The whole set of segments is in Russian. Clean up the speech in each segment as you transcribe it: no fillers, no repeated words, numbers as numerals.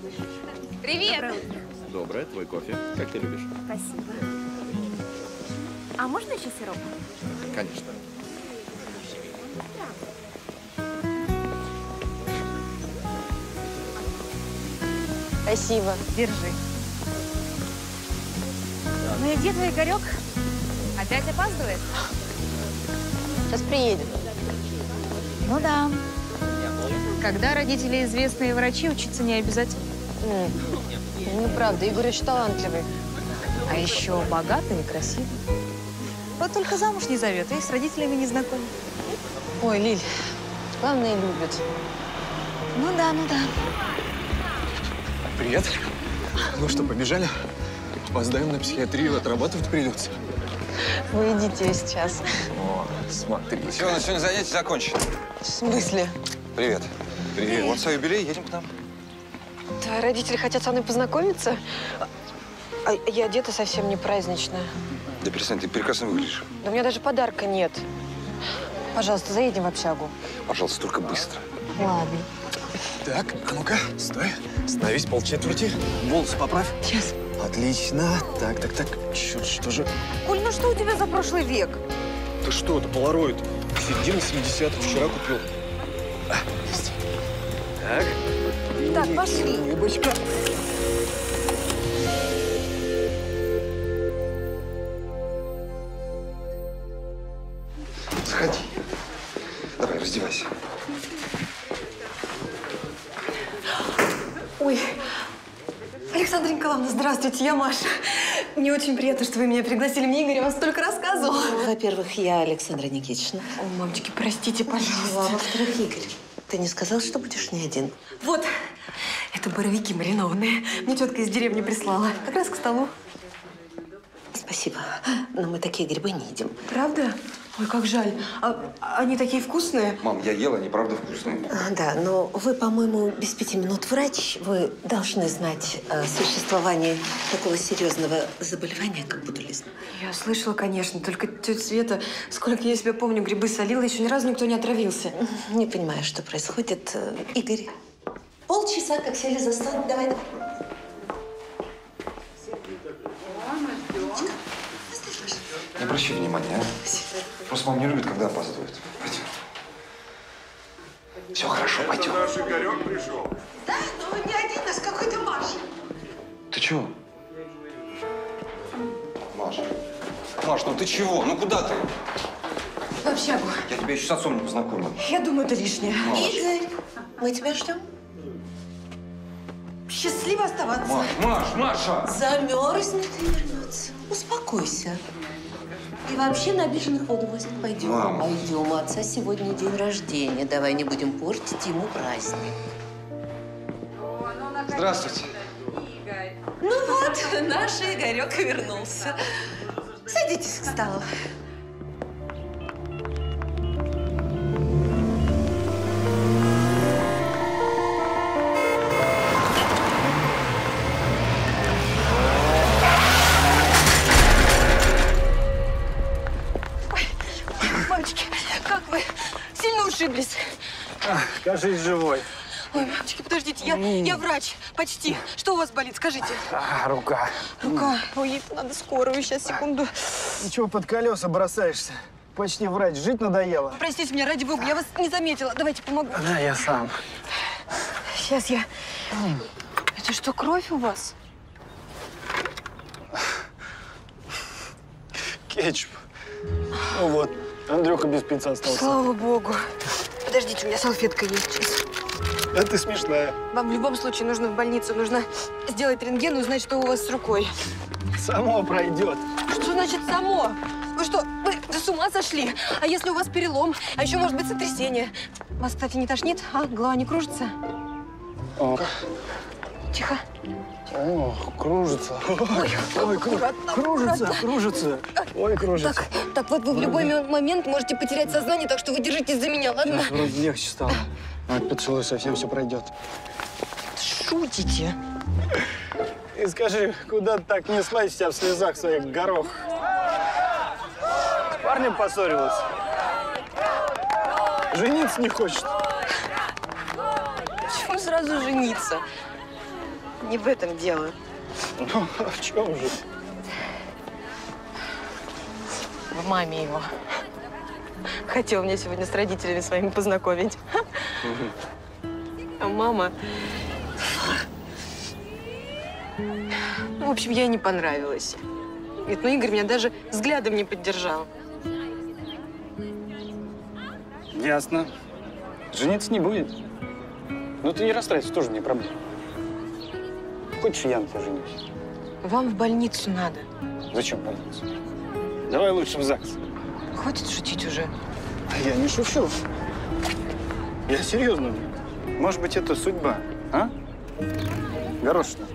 Привет! Доброе, твой кофе. Как ты любишь? Спасибо. А можно еще сироп? Конечно. Спасибо. Держи. Ну и где твой Игорек? Опять опаздывает? Сейчас приедет. Ну да. Когда родители известные врачи, учиться не обязательно. Ну, правда, Игорь очень талантливый. А еще богатый и красивый. Вот только замуж не зовет, и с родителями не знакомит. Ой, Лиль, главное, любит. Ну да, ну да. Привет. Ну что, побежали? Опоздаем на психиатрию, отрабатывать придется. Вы идите сейчас. О, смотри. Все, на сегодня занятия закончено. В смысле? Привет. Привет. Вот свой юбилей, едем к нам. Да, родители хотят со мной познакомиться. А я одета совсем не праздничная. Да перестань, ты прекрасно выглядишь. Да у меня даже подарка нет. Пожалуйста, заедем в общагу. Пожалуйста, только быстро. Ладно. Так, а ну-ка, стой. Становись полчетверти. Волосы поправь. Сейчас. Отлично. Так. Черт, что же? Коль, ну что у тебя за прошлый век? Ты что, это полароид. Середина 70-х, вчера купил. Так. Так, пошли. Улыбочка. Заходи. Давай, раздевайся. Ой, Александра Николаевна, здравствуйте, я Маша. Мне очень приятно, что вы меня пригласили. Мне Игорь вам столько рассказывал. Во-первых, я Александра Никитична. О, мамочки, простите, А пожалуйста. во-вторых, Игорь, ты не сказал, что будешь не один? Вот, это боровики маринованные. Мне тетка из деревни прислала. Как раз к столу. Спасибо, но мы такие грибы не едим. Правда? Ой, как жаль. А они такие вкусные. Мам, я ел, они правда вкусные. Да, но вы, по-моему, без 5 минут врач. Вы должны знать о существовании такого серьезного заболевания, как ботулизм. Я слышала, конечно, только тетя Света, сколько я себя помню, грибы солила, еще ни разу никто не отравился. Не понимаю, что происходит. Игорь, полчаса, как сели за стол. Давай. Не обращай внимания, а? Просто мама не любит, когда опаздывают. Пойдем. Все хорошо, пойдем. Наш Игорек пришел. Да, но не один, а с какой-то Машей. Ты чего? Маша. Маш, ну ты чего? Ну куда ты? В общагу. Я тебя еще с отцом не познакомил. Я думаю, это лишнее. Игорь, мы тебя ждем. Счастливо оставаться. Маша! Замерзнет и вернется. Успокойся. И вообще на обиженных воду возят. Пойдем. Мам. Пойдем. У отца сегодня день рождения. Давай не будем портить ему праздник. Здравствуйте. Ну вот, наш Игорек вернулся. Садитесь к столу. Мальчики, как вы? Сильно ушиблись? Кажись, живой. Ой, мамочки, подождите, я врач, почти. Что у вас болит, скажите? Рука. Рука. Ой, ей надо скорую, сейчас, секунду. Ну чего под колеса бросаешься? Почти врач, жить надоело. Простите меня, ради бога, я вас не заметила. Давайте помогу. Да, я сам. Сейчас я… Это что, кровь у вас? Кетчуп. Ну вот, Андрюха без пиццы остался. Слава богу. Подождите, у меня салфетка есть сейчас. А ты смешная. Вам в любом случае нужно в больницу. Нужно сделать рентген и узнать, что у вас с рукой. Само пройдет. Что значит само? Вы что, вы с ума сошли? А если у вас перелом? А еще может быть сотрясение? Вас, кстати, не тошнит? А? Голова не кружится? О, Тихо. Кружится. Ой, аккуратно, кружится, аккуратно. кружится. Ой, кружится. Так вот вы в любой момент можете потерять сознание, так что вы держитесь за меня, ладно? Сейчас вроде легче стало. От поцелуя совсем все пройдет. Шутите. И скажи, куда ты так неслась вся в слезах своих горох? С парнем поссорилась? Жениться не хочет? Почему сразу жениться? Не в этом дело. Ну, а в чем же? В маме его. Хотел меня сегодня с родителями своими познакомить. А мама… Ну, в общем, я ей не понравилась. Говорит, ну Игорь меня даже взглядом не поддержал. Ясно. Жениться не будет. Ну ты не расстраивайся, тоже не проблема. Хочешь, я на тебя женюсь? Вам в больницу надо. Зачем больницу? Давай лучше в ЗАГС. Хватит шутить уже. А я не шучу. Я серьезно. Может быть, это судьба, а? Горошина.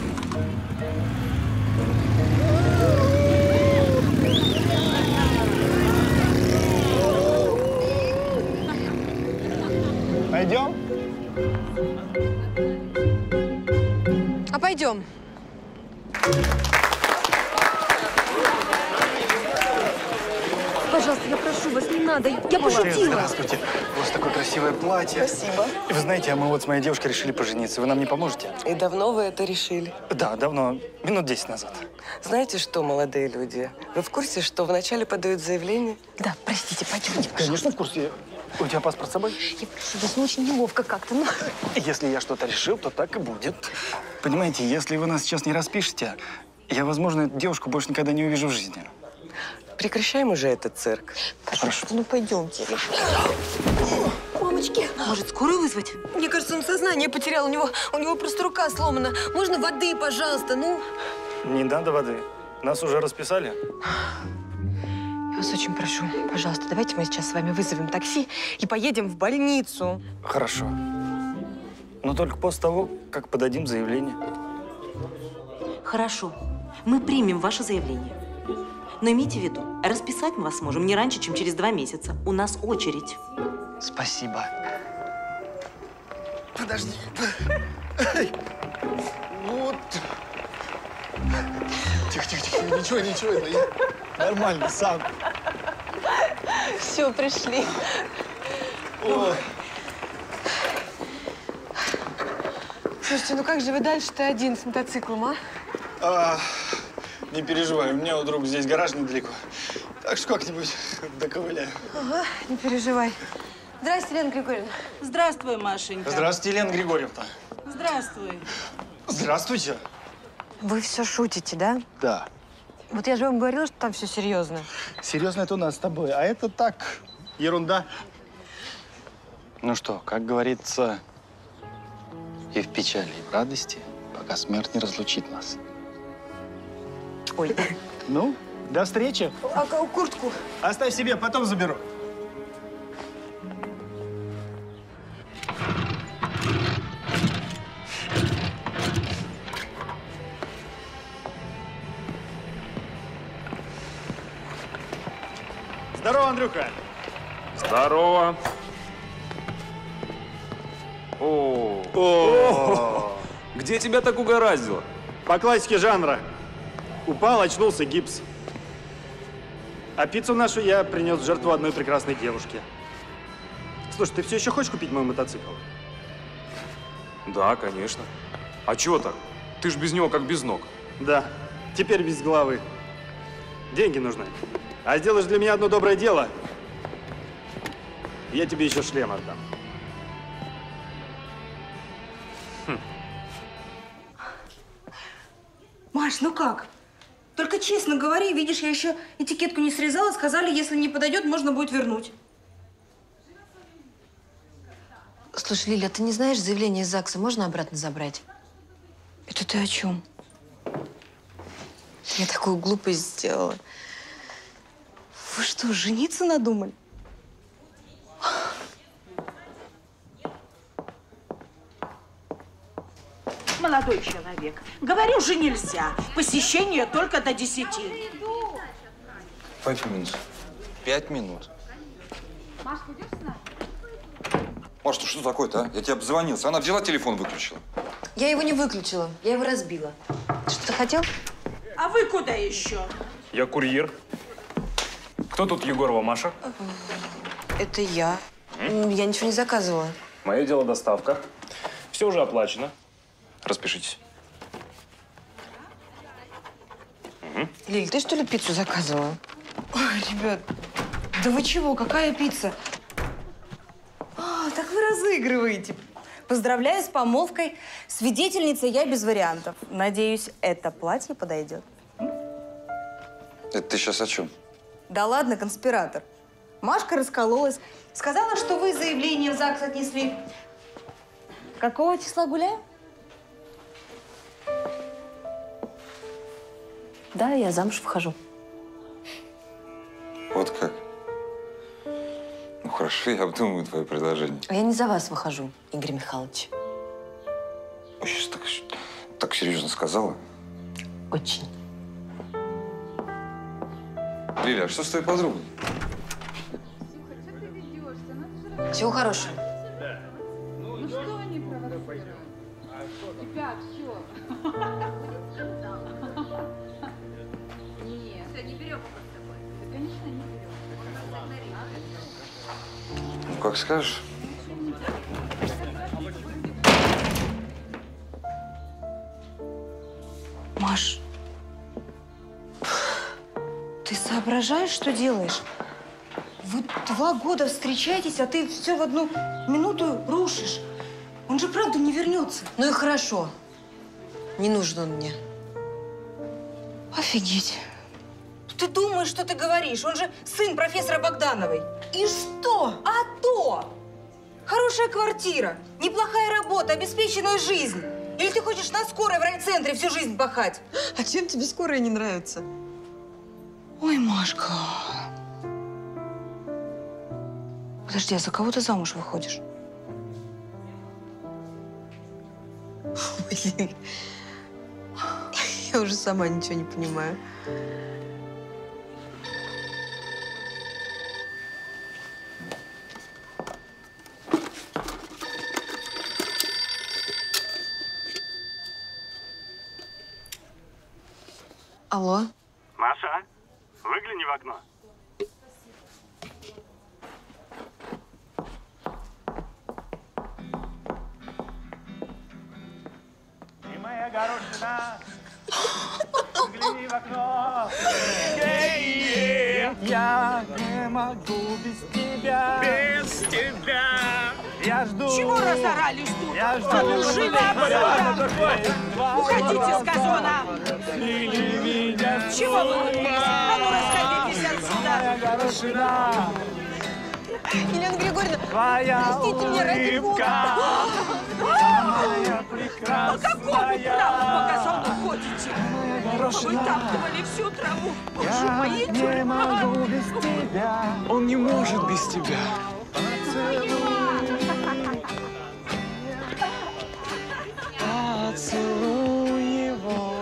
Пойдем? А пойдем. Пожалуйста, я прошу вас, не надо. Я пошутила. Здравствуйте. У вас такое красивое платье. Спасибо. И вы знаете, а мы вот с моей девушкой решили пожениться. Вы нам не поможете? И давно вы это решили? Да, давно. Минут 10 назад. Знаете что, молодые люди? Вы в курсе, что вначале подают заявление? Да, простите, пойдемте, пожалуйста. Конечно, в курсе. У тебя паспорт с собой? Я прошу вас, ну очень неловко как-то. Ну. Если я что-то решил, то так и будет. Понимаете, если вы нас сейчас не распишете, я, возможно, эту девушку больше никогда не увижу в жизни. Прекращаем уже этот цирк. Пожалуйста, ну пойдемте. Мамочки, Может, скорую вызвать? мне кажется, он сознание потерял. У него просто рука сломана. Можно воды, пожалуйста, ну? Не надо воды. Нас уже расписали. Я вас очень прошу, пожалуйста, давайте мы сейчас с вами вызовем такси и поедем в больницу. Хорошо. Но только после того, как подадим заявление. Хорошо. Мы примем ваше заявление. Но имейте в виду, расписать мы вас сможем не раньше, чем через 2 месяца. У нас очередь. Спасибо. Подожди. Вот. Тихо, тихо, тихо. Ничего. Это я нормально, сам. Все, пришли. Ой. Слушайте, ну как же вы дальше-то один с мотоциклом, а? Не переживай, у меня у друга здесь гараж недалеко. Так что как-нибудь доковыляю. Ага, не переживай. Здрасте, Лена Григорьевна. Здравствуй, Машенька. Здравствуйте, Елена Григорьевна. Здравствуй. Здравствуйте. Вы все шутите, да? Да. Вот я же вам говорила, что там все серьезно. Серьезно, это у нас с тобой. А это так, ерунда. Ну что, как говорится, и в печали, и в радости, пока смерть не разлучит нас. Ой. Ну, до встречи. А куртку? Оставь себе, потом заберу. Здорово, Андрюха. Здорово. О, где тебя так угораздило? По классике жанра. Упал, очнулся, гипс. А пиццу нашу я принес в жертву одной прекрасной девушке. Слушай, ты все еще хочешь купить мой мотоцикл? Да, конечно. А чего так? Ты ж без него как без ног. Да, теперь без головы. Деньги нужны. А сделаешь для меня одно доброе дело, я тебе еще шлем отдам. Маш, ну как? Только честно говори, видишь, я еще этикетку не срезала, сказали, если не подойдет, можно будет вернуть. Слушай, Лиля, ты не знаешь, заявление из ЗАГСа можно обратно забрать? Это ты о чем? Я такую глупость сделала. Вы что, жениться надумали? Молодой человек, говорю же, нельзя. Посещение только до 10. 5 минут. 5 минут. Маш, ты идешь с нами? Маш, ну что такое-то, а? Я тебе обзвонился. Она взяла телефон, выключила. Я его не выключила, я его разбила. Ты что-то хотел? А вы куда еще? Я курьер. Кто тут Егорова Маша? Это я. Я ничего не заказывала. Мое дело доставка. Все уже оплачено. Распишитесь. Лиль, ты что ли пиццу заказывала? Ой, ребят, да вы чего? Какая пицца? Так вы разыгрываете. Поздравляю с помолвкой. Свидетельница я без вариантов. Надеюсь, это платье подойдет. Это ты сейчас о чем? Да ладно, конспиратор. Машка раскололась. Сказала, что вы заявление в ЗАГС отнесли. Какого числа гуляем? Да, я замуж выхожу. Вот как? Ну хорошо, я обдумаю твое предложение. А я не за вас выхожу, Игорь Михайлович. Ой, сейчас так серьезно сказала? Очень. Лиля, а что с твоей подругой? Всего хорошего. Ну что они провоцируют? Ребят, все. Нет, не берем его с тобой. Да, конечно, не берем. Он нас игнорирует. Ну, как скажешь. Маш, ты соображаешь, что делаешь? Вы 2 года встречаетесь, а ты все в одну минуту рушишь. Он же правда не вернется. Ну и хорошо. Не нужен он мне. Офигеть. Ты думаешь, что ты говоришь? Он же сын профессора Богдановой. И что? А то! Хорошая квартира, неплохая работа, обеспеченная жизнь. Или ты хочешь на скорой в райцентре всю жизнь пахать? А чем тебе скорая не нравится? Ой, Машка. Подожди, а за кого ты замуж выходишь? Блин. Я уже сама ничего не понимаю. Алло? Маша, выгляни в окно. Ты моя горошина, выгляни в окно. Я не могу без тебя. Без тебя. Я жду. Чего разорались тут? Я жду. А ну, живо отсюда! Уходите с газона! Чего вы тут лезете? А ну, расходитесь отсюда! Елена Григорьевна, простите меня, ради Бога! По какому праву по газону ходите? Вытаптывали всю траву. Боже мой, не могу без тебя. Он не может без тебя. Поцелуй его.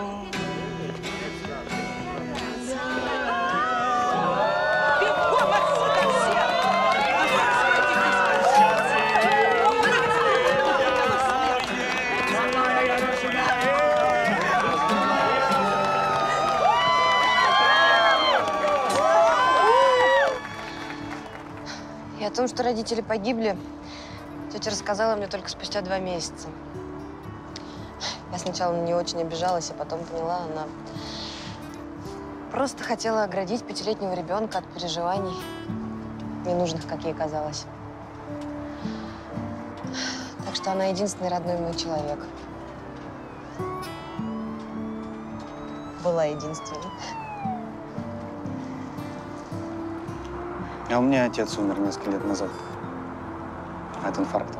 Бегом отсюда все! И о том, что родители погибли, тетя рассказала мне только спустя 2 месяца. Я сначала не очень обижалась, а потом поняла, она просто хотела оградить 5-летнего ребенка от переживаний, ненужных, как ей казалось. Так что она единственный родной мой человек. Была единственной. А у меня отец умер несколько лет назад. От инфаркта.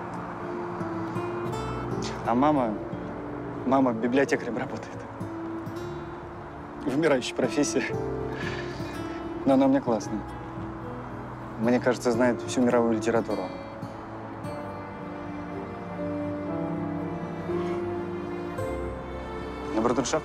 А мама библиотекарем работает. Вымирающая профессия. Но она у меня классная. Мне кажется, знает всю мировую литературу. На брудершафт?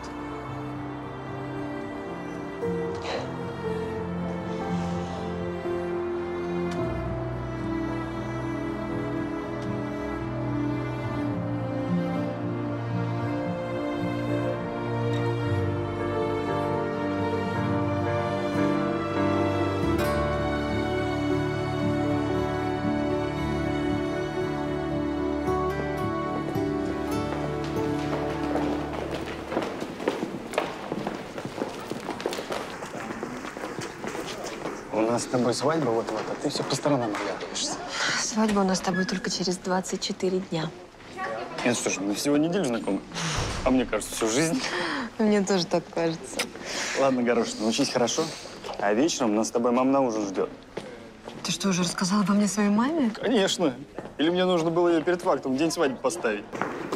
нас с тобой свадьба вот-вот, а ты все по сторонам оглядываешься. Свадьба у нас с тобой только через 24 дня. Это что ж, мы всего неделю знакомы? А мне кажется, всю жизнь. Мне тоже так кажется. Ладно, Горошина, научись хорошо. А вечером нас с тобой мама на ужин ждет. Ты что, уже рассказала обо мне своей маме? Конечно. Или мне нужно было ее перед фактом в день свадьбы поставить?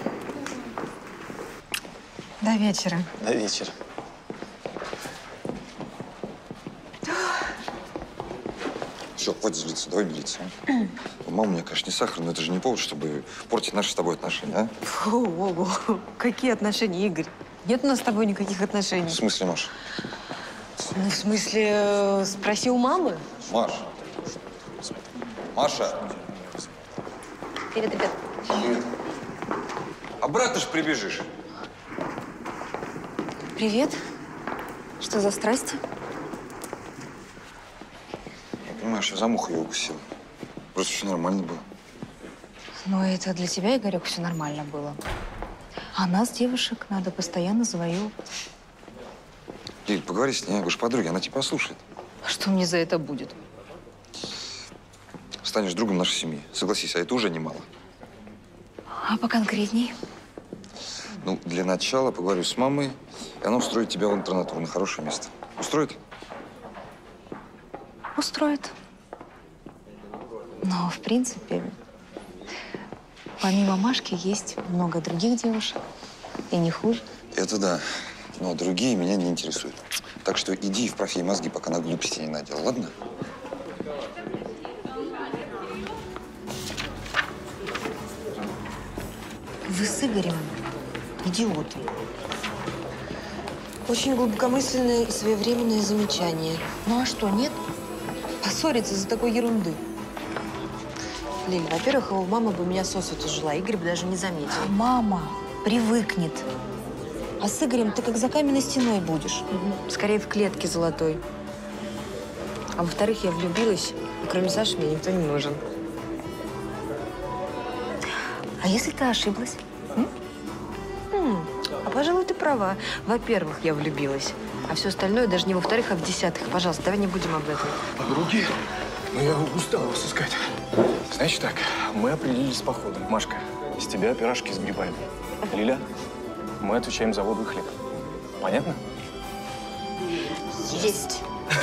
До вечера. До вечера. Все, хватит злиться, давай мириться. Мама, мне, конечно, не сахар, но это же не повод, чтобы портить наши с тобой отношения, а? Ого, какие отношения, Игорь? Нет у нас с тобой никаких отношений. В смысле, Маша? Ну, в смысле, спроси у мамы. Маша. Маша. Привет, ребят. Привет. Обратно ж прибежишь. Привет. Что за страсти? Понимаешь, я за муху ее укусил. Просто все нормально было. Но это для тебя, Игорек, все нормально было. А нас, девушек, надо постоянно завоевывать. Лиль, поговори с ней, вы же подруги, она тебя послушает. А что мне за это будет? Станешь другом нашей семьи. Согласись, а это уже немало. А поконкретней? Ну, для начала поговорю с мамой, и она устроит тебя в интернатуру на хорошее место. Устроит? Устроит. Но, в принципе, помимо Машки есть много других девушек. И не хуже. Это да. Но другие меня не интересуют. Так что иди и вправь ей мозги, пока на глупости не надел, ладно? Вы с Игорем идиоты. Очень глубокомысленное и своевременное замечание. Ну а что, нет? Поссориться из-за такой ерунды. Лиль, во-первых, его мама бы меня сосвету жила, Игорь бы даже не заметил. Мама привыкнет. А с Игорем ты как за каменной стеной будешь. Скорее, в клетке золотой. А во-вторых, я влюбилась, и кроме Саши мне никто не нужен. А если ты ошиблась? А, пожалуй, ты права. Во-первых, я влюбилась. А все остальное даже не во-вторых, а в десятых. Пожалуйста, давай не будем об этом. Подруги? Ну, я устал вас искать. Значит так, мы определились с походом. Машка, из тебя пирожки с грибами. Лиля, мы отвечаем за воду и хлеб. Понятно? Есть.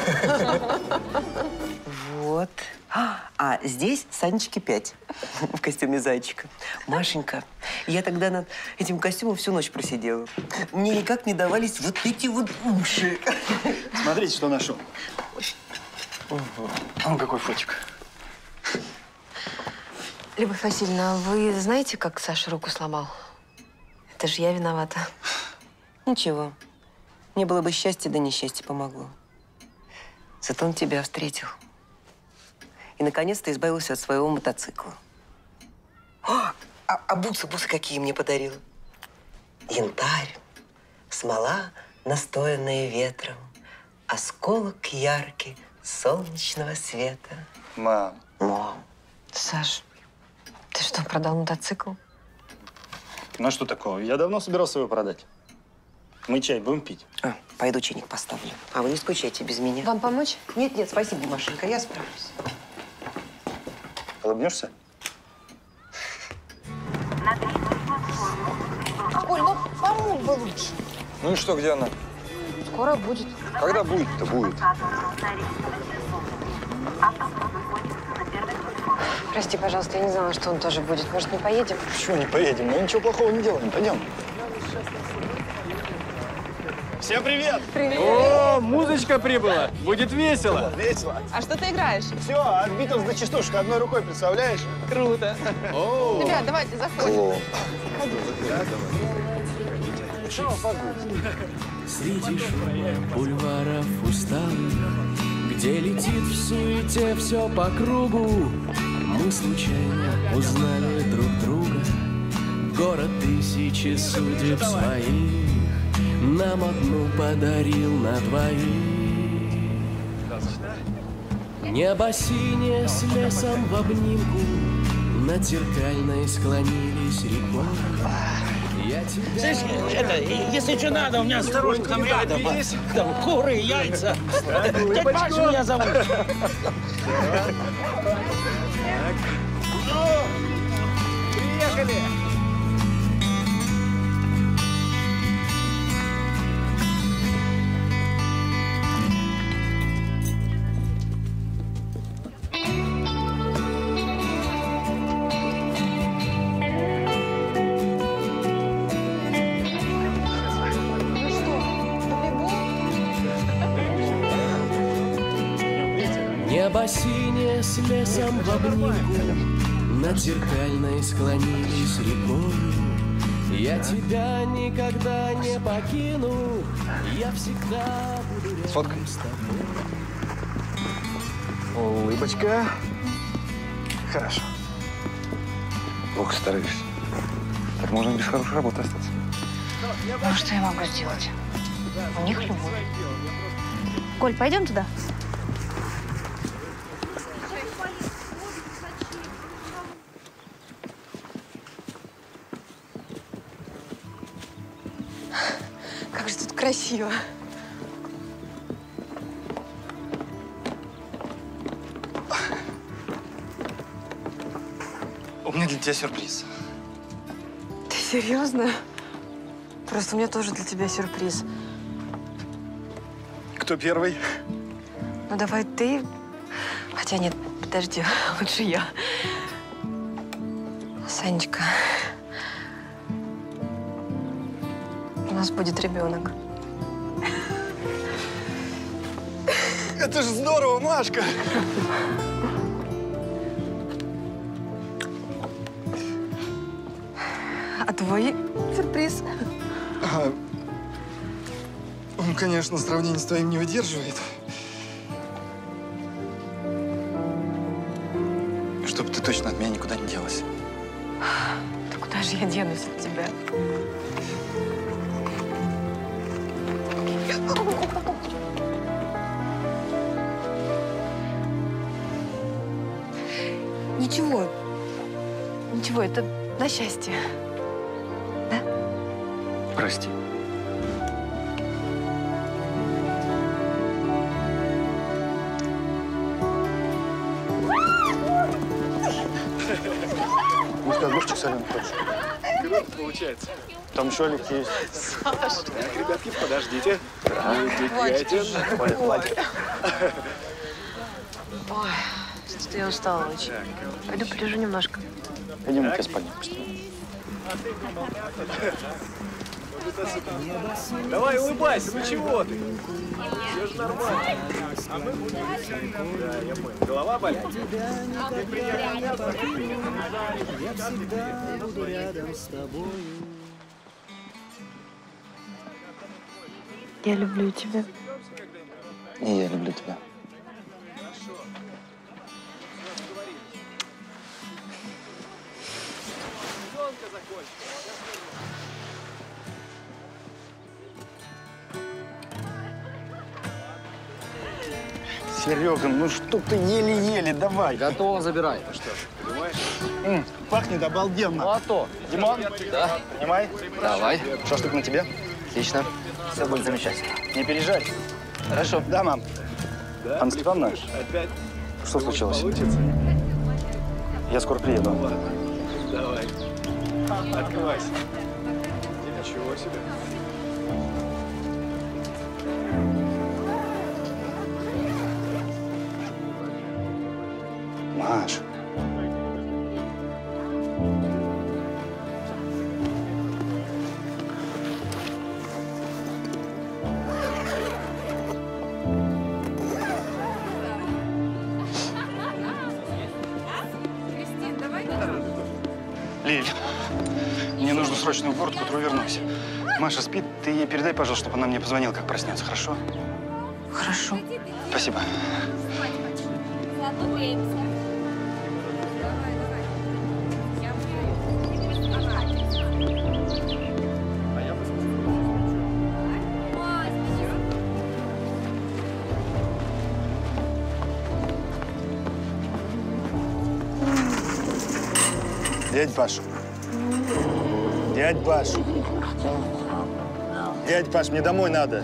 Вот. А здесь Санечке 5 в костюме зайчика. Машенька, я тогда над этим костюмом всю ночь просидела. Мне никак не давались вот эти вот уши. Смотрите, что нашел. Вон какой фотик. Любовь Васильевна, вы знаете, как Саша руку сломал? Это же я виновата. Ничего. Не было бы счастья, да несчастье помогло. Зато он тебя встретил. И, наконец-то, избавился от своего мотоцикла. А бусы какие мне подарил? Янтарь, смола, настоянная ветром, осколок яркий солнечного света. Мам. Мам. Саш, ты что, продал мотоцикл? Ну, а что такого? Я давно собирался его продать. Мы чай будем пить? Пойду чайник поставлю. А вы не скучайте без меня. Вам помочь? Нет, спасибо, Машенька, я справлюсь. Улыбнешься? Оль, ну помог бы лучше. Ну и что, где она? Скоро будет. Когда будет-то будет? Прости, пожалуйста, я не знала, что он тоже будет. Может, не поедем? Почему не поедем? Мы ничего плохого не делаем. Пойдем. Всем привет! Привет! О, музычка прибыла! Будет весело! Весело. А что ты играешь? Все, от Битлз до частушек одной рукой, представляешь? Круто. Ребят, давайте, заходим. Среди шума бульваров усталых, где летит в суете все по кругу, мы случайно узнали друг друга. Город тысячи судеб своих нам одну подарил на двоих. Небо синее с лесом в обнимку, над зеркальной склонились рекой. Слышь, это, если что надо, у меня осторожно, там рядом, там куры, яйца. Дядь Паша меня зовут. Приехали! Небо синее с лесом в обнимку, над зеркальной склонились рекою. Я тебя никогда не покину, я всегда буду рядом с тобой. Улыбочка. Хорошо. Ох, стараешься. Так можно без хорошей работы остаться. Ну, что я могу сделать? У них любовь. Коль, пойдем туда? Как же тут красиво. У меня для тебя сюрприз. Ты серьезно? Просто у меня тоже для тебя сюрприз. Кто первый? Ну, давай ты. Хотя нет, подожди, лучше я. Санечка, у нас будет ребенок. Это же здорово, Машка! А твой сюрприз? Он, конечно, сравнение с твоим не выдерживает. Чтобы ты точно от меня никуда не делась. Да куда же я денусь от тебя? Ничего. Ничего, это на счастье. Да? Прости. Может, огурчик соленый хочешь? Круто получается. Там еще Олег есть. Саша. Так, ребятки, подождите. Хватит уже. Ой, что-то я устала очень. Пойду полежу немножко. Пойдем, я тебя спальню. Давай, улыбайся, ну чего ты? Все же нормально. А мы будем... Да, я понял. Голова болит? Я всегда буду рядом с тобой. Я люблю тебя. И я люблю тебя. Серега, ну что ты еле-еле, давай. Готово, забирай. Ну что, понимаешь? Пахнет обалденно. Ну а то. Димон, Да. понимай. Давай. Шашлык на тебе. Отлично. Все будет замечательно. Не переживай. Хорошо. Да, мам. Да? Анна Степановна, Опять? что случилось? Получится? Я скоро приеду. Ну, ладно. Давай. Открывайся. Ничего себе. Маш. Лиль, мне нужно срочно в город, к утру вернусь. Маша спит, ты ей передай, пожалуйста, чтобы она мне позвонила, как проснется, хорошо? Хорошо. Спасибо. Дядь Паша, Дядь Паш. Дядь Паш, мне домой надо.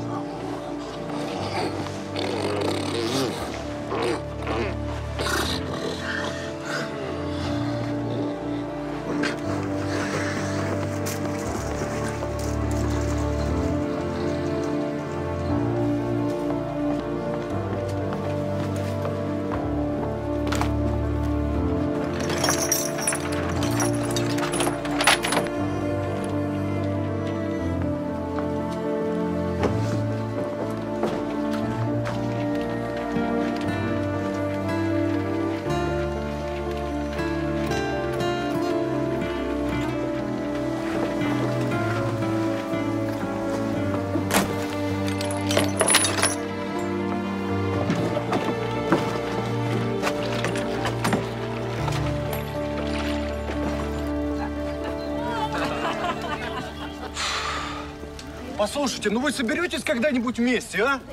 Послушайте, ну вы соберетесь когда-нибудь вместе, а?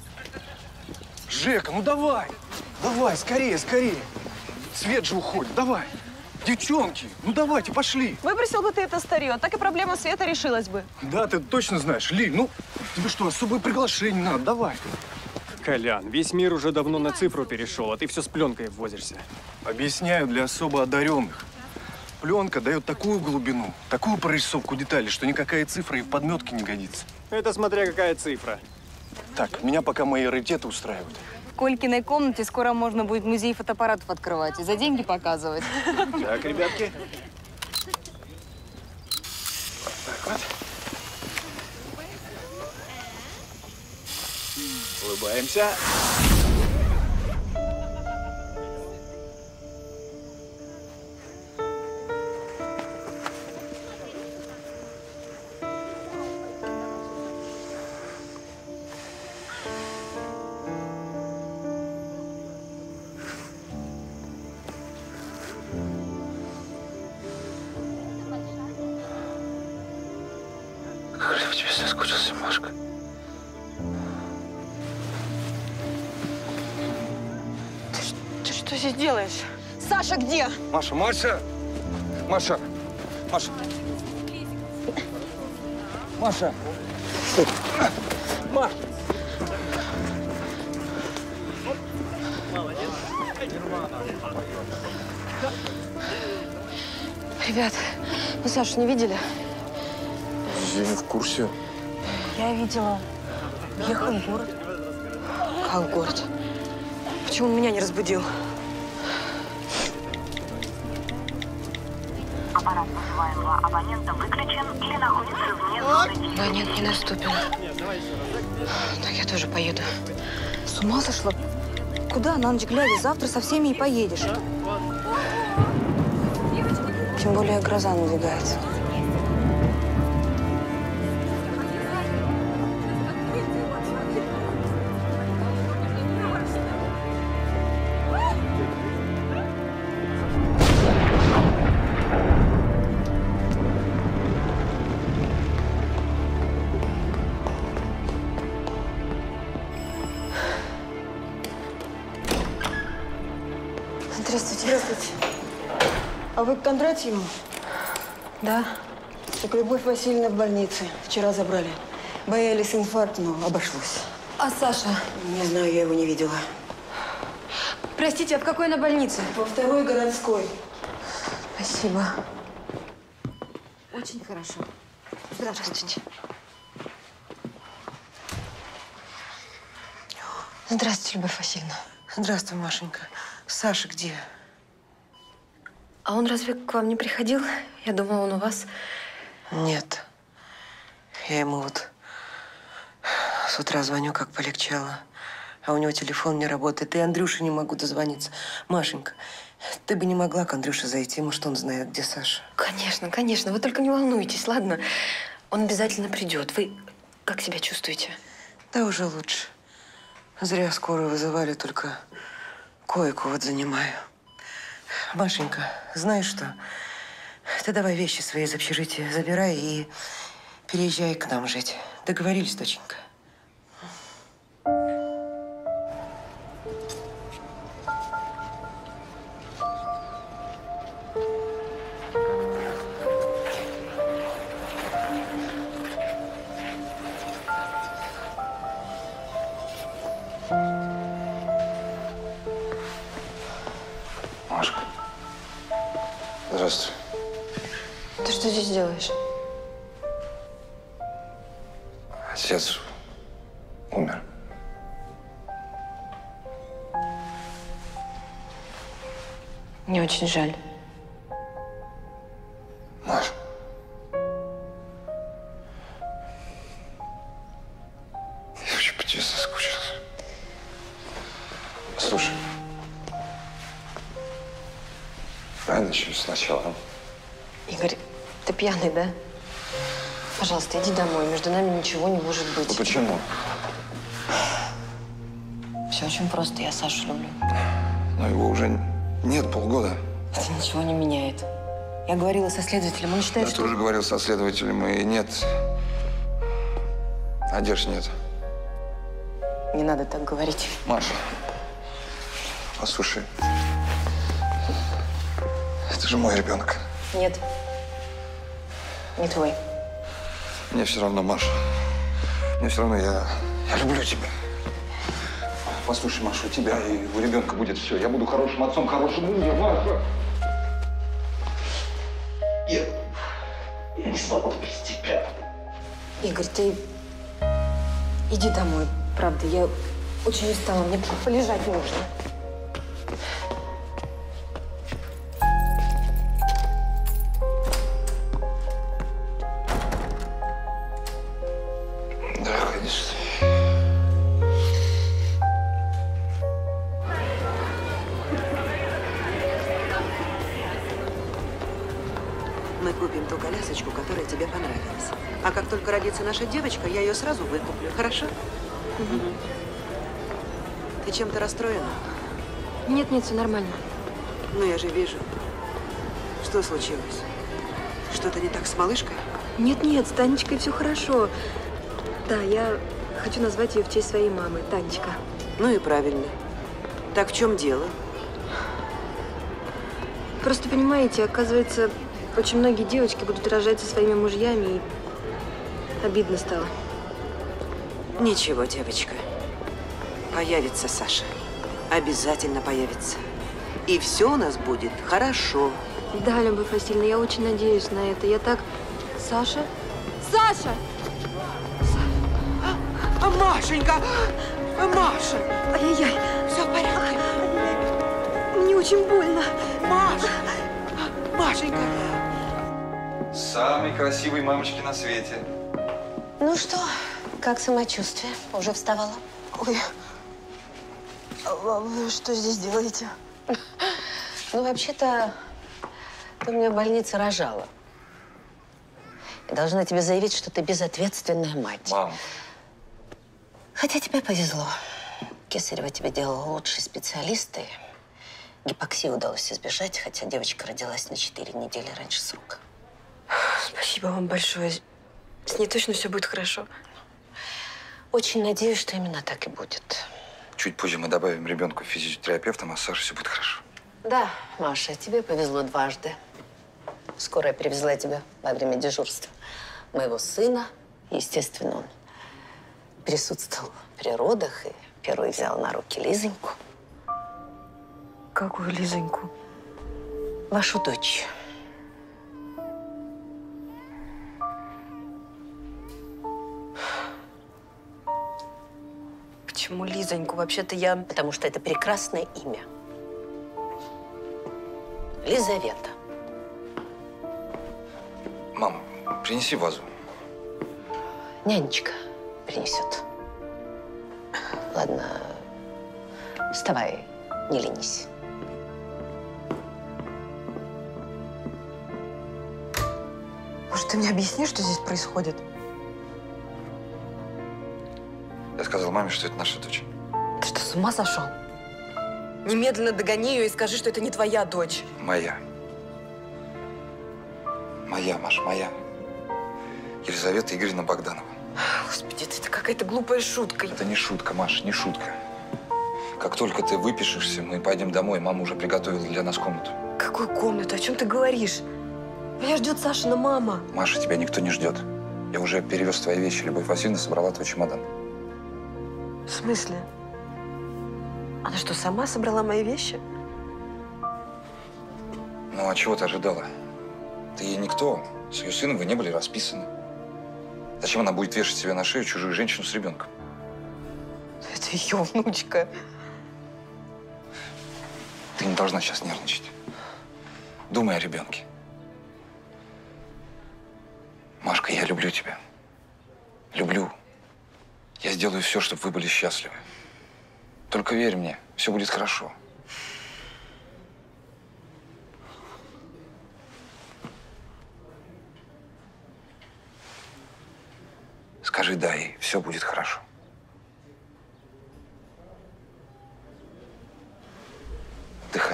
Жека, ну давай. Давай, скорее, скорее. Свет же уходит, давай. Девчонки, ну давайте, пошли. Выбросил бы ты это старье, так и проблема Света решилась бы. Да, ты точно знаешь. Ли, ну тебе что, особое приглашение надо, давай. Колян, весь мир уже давно на цифру перешел, а ты все с пленкой возишься. Объясняю для особо одаренных. Пленка дает такую глубину, такую прорисовку деталей, что никакая цифра и в подметке не годится. Это смотря какая цифра. Так, меня пока мои раритеты устраивают. В Колькиной комнате скоро можно будет музей фотоаппаратов открывать и за деньги показывать. Так, ребятки. Вот так вот. Улыбаемся. Как же по тебе соскучился, Машка. Ты что здесь делаешь? Саша где? Маша, Маша! Маша! Маша! Маша! Маш! Ребят, вы Сашу не видели? Я не в курсе. Я видела. Ехал в город. Как в город? Почему он меня не разбудил? Аппарат вызываемого абонента выключен или находится вне зоны. Абонент недоступен. Так я тоже поеду. С ума сошла? Куда на ночь глядя? Завтра со всеми и поедешь. Тем более гроза надвигается. Здравствуйте. Здравствуйте. А вы к Кондратьеву? Да. Так Любовь Васильевна в больнице. Вчера забрали. Боялись инфаркта, но обошлось. А Саша? Не знаю, я его не видела. Простите, а в какой она больнице? Во второй городской. Спасибо. Очень хорошо. Здравствуйте. Здравствуйте, Любовь Васильевна. Здравствуй, Машенька. Саша где? А он разве к вам не приходил? Я думала, он у вас. Нет. Я ему вот с утра звоню, как полегчало. А у него телефон не работает. И Андрюше не могу дозвониться. Машенька, ты бы не могла к Андрюше зайти? Может, он знает, где Саша? Конечно, конечно. Вы только не волнуйтесь, ладно? Он обязательно придет. Вы как себя чувствуете? Да уже лучше. Зря скорую вызывали, только койку вот занимаю. Машенька, знаешь что? Ты давай вещи свои из общежития забирай и переезжай к нам жить. Договорились, доченька? Здравствуй. Ты что здесь делаешь? Отец умер. Мне очень жаль. Маш. Я очень по тебе соскучился. Слушай. Давай начнем сначала. Игорь, ты пьяный, да? Пожалуйста, иди домой. Между нами ничего не может быть. Ну почему? Все очень просто. Я Сашу люблю. Но его уже нет полгода. Это ничего не меняет. Я говорила со следователем. Он считает, Я что... тоже говорил со следователем, и нет. Надежд нет. Не надо так говорить. Маша, послушай. Это же мой ребенок. Нет. Не твой. Мне все равно, Маша. Мне все равно, я люблю тебя. Послушай, Маша, у тебя и у ребенка будет все. Я буду хорошим отцом, хорошим мужем, Маша. Я не смогу без тебя. Игорь, ты иди домой. Правда, я очень устала. Мне полежать нужно. Да, конечно. Мы купим ту колясочку, которая тебе понравилась. А как только родится наша девочка, я ее сразу выкуплю. Хорошо? Угу. Ты чем-то расстроена? Нет, нет, все нормально. Ну, я же вижу. Что случилось? Что-то не так с малышкой? Нет, нет, с Танечкой все хорошо. Да, я хочу назвать ее в честь своей мамы, Танечка. Ну и правильно. Так в чем дело? Просто понимаете, оказывается, очень многие девочки будут рожать со своими мужьями, и обидно стало. Ничего, девочка. Появится Саша. Обязательно появится. И все у нас будет хорошо. Да, Любовь Васильевна, я очень надеюсь на это. Я так... Саша? Саша! Машенька! Маша! Ай-яй-яй! Все в порядке? Мне очень больно. Маша! Машенька! Самые красивые мамочки на свете. Ну что, как самочувствие? Уже вставала? Ой, а вы что здесь делаете? Ну, вообще-то, ты мне в больнице рожала. Я должна тебе заявить, что ты безответственная мать. Мам. Хотя тебе повезло. Кесарева тебе делал лучший специалист, и гипоксии удалось избежать, хотя девочка родилась на 4 недели раньше срока. Спасибо вам большое. С ней точно все будет хорошо. Очень надеюсь, что именно так и будет. Чуть позже мы добавим ребенку физиотерапевта, массаж, все будет хорошо. Да, Маша, тебе повезло дважды. Скорая привезла тебя во время дежурства моего сына. Естественно, он присутствовал при родах и первый взял на руки Лизоньку. Какую Лизоньку? Вашу дочь. Почему Лизоньку? Вообще-то я... Потому что это прекрасное имя. Лизавета. Мам, принеси вазу. Нянечка принесет. Ладно, вставай, не ленись. Может, ты мне объяснишь, что здесь происходит? Я сказал маме, что это наша дочь. Ты что, с ума сошел? Немедленно догони ее и скажи, что это не твоя дочь. Моя. Моя, Маша, моя. Елизавета Игоревна Богданова. Господи, это какая-то глупая шутка. Это не шутка, Маша, не шутка. Как только ты выпишешься, мы пойдем домой. Мама уже приготовила для нас комнату. Какую комнату? О чем ты говоришь? Меня ждет Сашина мама. Маша, тебя никто не ждет. Я уже перевез твои вещи. Любовь Васильевна собрала твой чемодан. В смысле? Она что, сама собрала мои вещи? Ну, а чего ты ожидала? Ты ей никто. С ее сыном вы не были расписаны. Зачем она будет вешать себе на шею чужую женщину с ребенком? Это ее внучка. Ты не должна сейчас нервничать. Думай о ребенке. Машка, я люблю тебя. Люблю. Я сделаю все, чтобы вы были счастливы. Только верь мне, все будет хорошо. Скажи «да», и все будет хорошо. Отдыхай.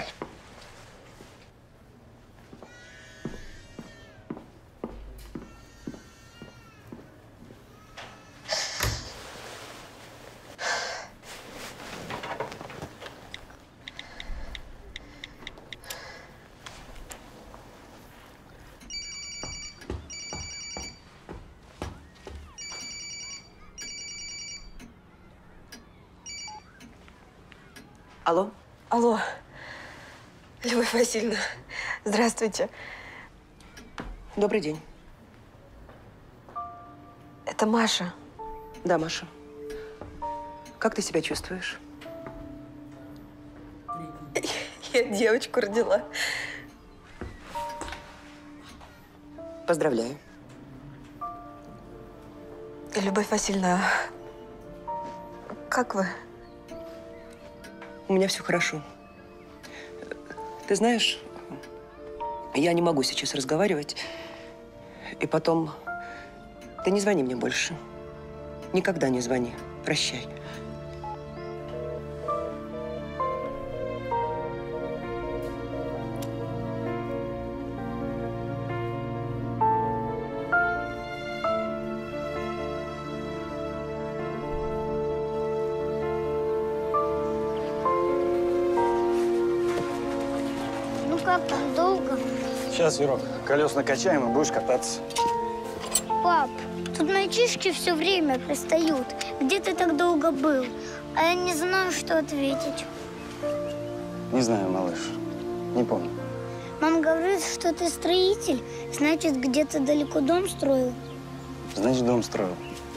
Алло? Алло, Любовь Васильевна, здравствуйте. Добрый день. Это Маша. Да, Маша. Как ты себя чувствуешь? Я девочку родила. Поздравляю. Любовь Васильевна, как вы? У меня все хорошо. Ты знаешь, я не могу сейчас разговаривать. И потом, ты не звони мне больше. Никогда не звони. Прощай. Ну как там, долго? Сейчас, Верок, колес накачаем и будешь кататься. Пап, тут мальчишки все время пристают. Где ты так долго был? А я не знаю, что ответить. Не знаю, малыш. Не помню. Мама говорит, что ты строитель. Значит, где-то далеко дом строил. Значит, дом строил.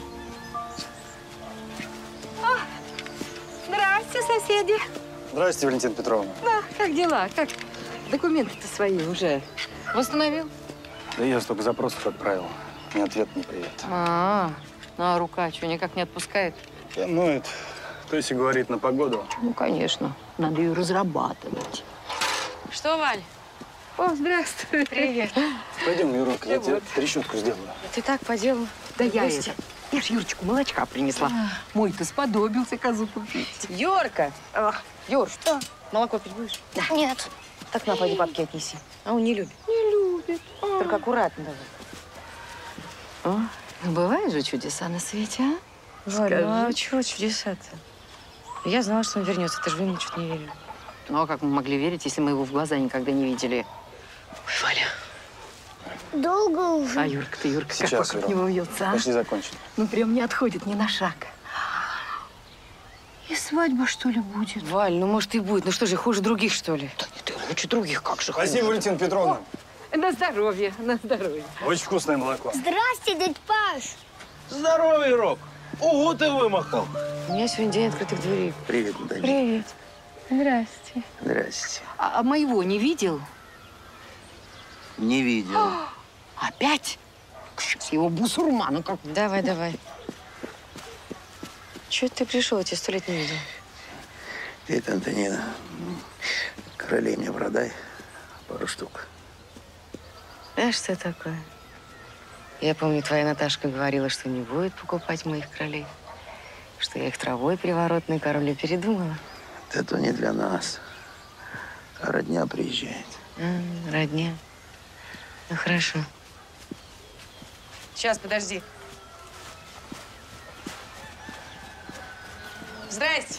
Здрасте, соседи. Здравствуйте, Валентина Петровна. Да, как дела? Как документы-то свои уже восстановил? Да я столько запросов отправил. Ни ответ, ни привет. Ну а рука что, никак не отпускает? Да, ноет. То есть и говорит на погоду. Ну, конечно. Надо ее разрабатывать. Что, Валь? О, здравствуй. Привет. Пойдем, Юрок, я тебе трещотку сделаю. Ты так по делу? Да я это. Я ж Юрочку молочка принесла. Мой-то сподобился козу купить. Юрка! Юр, что? Молоко пить будешь? Да. Нет. Так на, пойди папке отнеси. А он не любит. Не любит. Только аккуратно давай. О, ну бывают же чудеса на свете, а? Валя, ну а чего чудеса-то? Я знала, что он вернется. Ты же вы мне чуть не верили. Ну, а как мы могли верить, если мы его в глаза никогда не видели? Ой, Валя. Долго уже? А Юрка-то, Юрка, Сейчас, как вокруг Юра. него вьется, а? Почти закончено. Ну, прям не отходит ни на шаг. И свадьба, что ли, будет? Валь, ну может и будет. Ну что же, хуже других, что ли? Да не ты лучше других, как же Спасибо, Валентина Петровна. На здоровье, на здоровье. Очень вкусное молоко. Здрасте, дядь Паш. Здоровый, Рок. Ого, ты вымахал. У меня сегодня день открытых дверей. Привет, Даня. Привет. Здрасте. Здрасте. А моего не видел? Не видел. Опять? Сейчас его бусурману как... Давай, давай. Чего ты пришел? Я тебя 100 лет не видел. Это, Антонина, кролей мне продай, пару штук. А что такое? Я помню, твоя Наташка говорила, что не будет покупать моих кролей. Что я их травой приворотной кормлю. Передумала. Это не для нас, а родня приезжает. Родня. Ну, хорошо. Сейчас, подожди. Здрасте.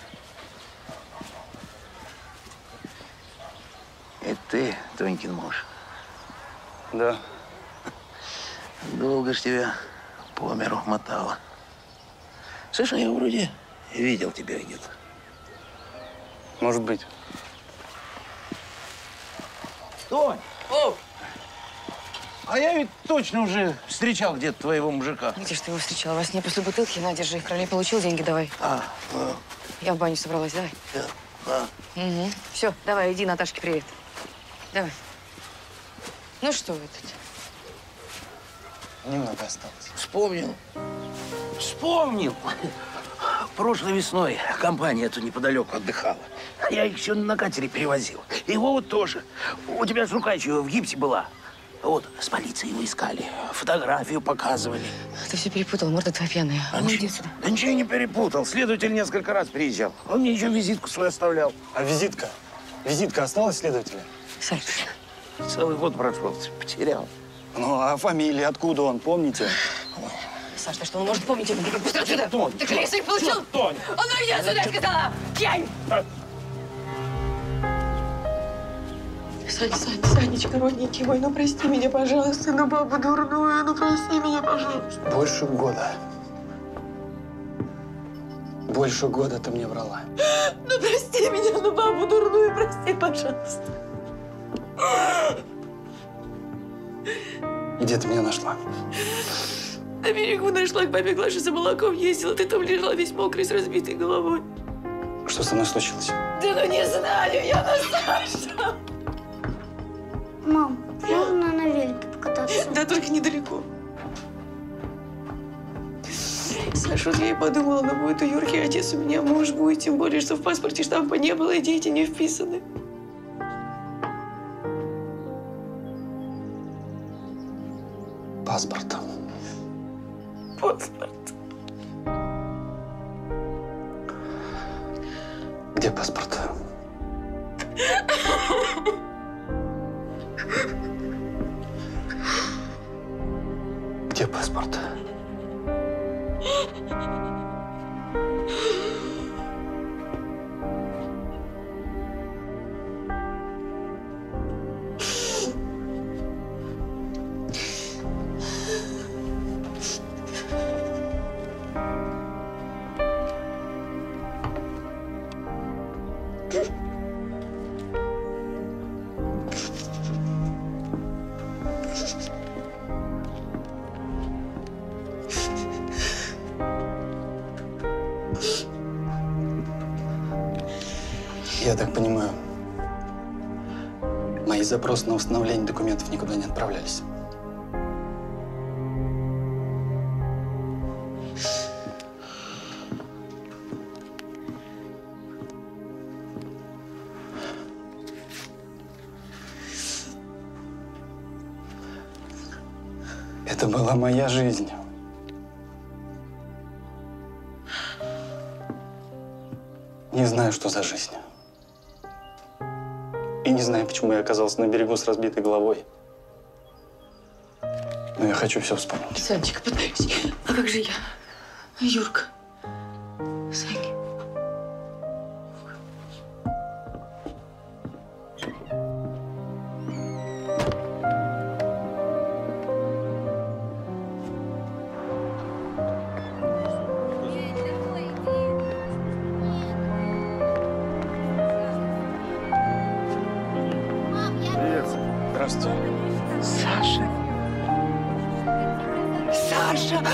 И ты, Тонькин муж. Да. Долго ж тебя по миру мотало. Слышь, я вроде видел тебя где-то. Может быть. Тонь! О! А я ведь точно уже встречал где-то твоего мужика. Где ж ты его встречала? Во сне после бутылки? На, держи. Кролей получил, деньги давай. Я в баню собралась, давай. Угу. Все, давай, иди, Наташке привет. Давай. Ну что вы тут? Немного осталось. Вспомнил. Вспомнил. Прошлой весной компания эту неподалеку отдыхала. Я их еще на катере перевозил. Его вот тоже. У тебя же рука еще в гипсе была. Вот, с полицией его искали, фотографию показывали. Ты все перепутал, морда твоя пьяная. Да ничего не перепутал. Следователь несколько раз приезжал. Он мне еще визитку свою оставлял. А визитка? Визитка осталась следователя? Саш. Целый год прошел, потерял. Ну, а фамилия откуда он, помните? Саш, ты что, он может помнить? Быстро отсюда! Тонь, Ты клей своих получил? Тонь! А ну иди отсюда, я сказала! Пьянь! Санечка, родненький мой, ну прости меня, пожалуйста, ну бабу дурную, ну прости меня, пожалуйста. Больше года. Больше года ты мне врала. Ну прости меня, ну бабу дурную, прости, пожалуйста. Где ты меня нашла? На берегу нашла, к бабе Глаше за молоком ездила, ты там лежала весь мокрый с разбитой головой. Что со мной случилось? Да ну не знаю, я на Саша. Мам, можно на велике покататься? Да, только недалеко. Саша, вот я и подумала, она будет у Юрки, отец у меня муж будет, тем более, что в паспорте штампа не было, и дети не вписаны. Паспорт. Паспорт. Где паспорт? Где паспорт? Я так понимаю, мои запросы на установление документов никуда не отправлялись. Это была моя жизнь. Не знаю, что за жизнь. И не знаю, почему я оказался на берегу с разбитой головой. Но я хочу все вспомнить. Санечка, подожди. А как же я? Юрка. Саня. Здравствуйте. Саша. Саша!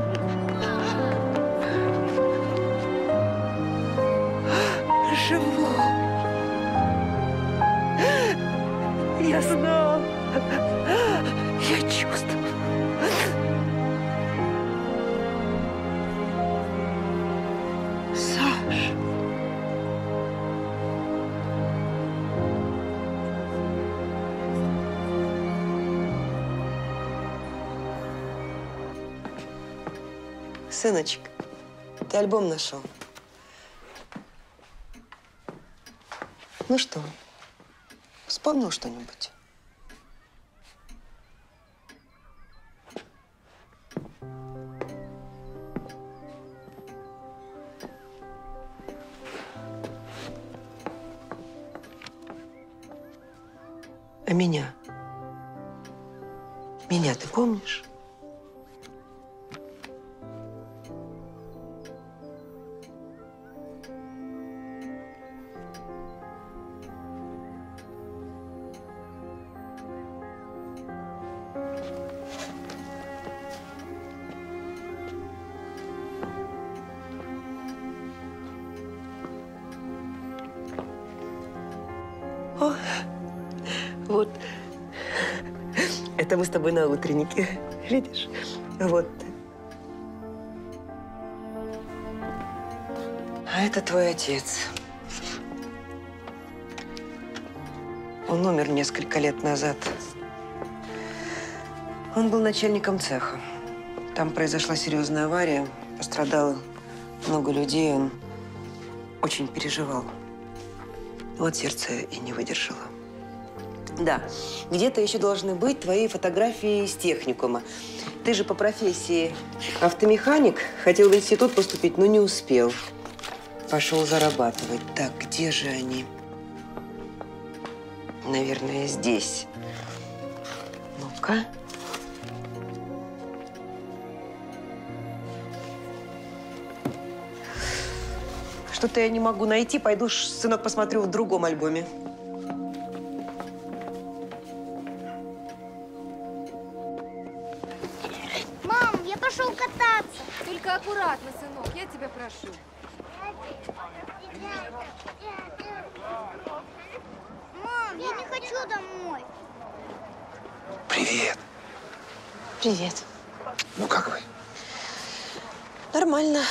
Живу. Я знала. Я чувствовала. Саша. Сыночек, ты альбом нашел. Ну что, вспомнил что-нибудь? А меня? Меня ты помнишь? Это мы с тобой на утреннике. Видишь? Вот. А это твой отец. Он умер несколько лет назад. Он был начальником цеха. Там произошла серьезная авария, пострадало много людей, он очень переживал. Вот сердце и не выдержало. Да, где-то еще должны быть твои фотографии из техникума. Ты же по профессии автомеханик, хотел в институт поступить, но не успел. Пошел зарабатывать. Так, где же они? Наверное, здесь. Ну-ка. Что-то я не могу найти. Пойду, сынок, посмотрю в другом альбоме. Мам, я пошел кататься. Только аккуратно, сынок, я тебя прошу. Мам, я не хочу домой. Привет. Привет. Ну как вы? Нормально.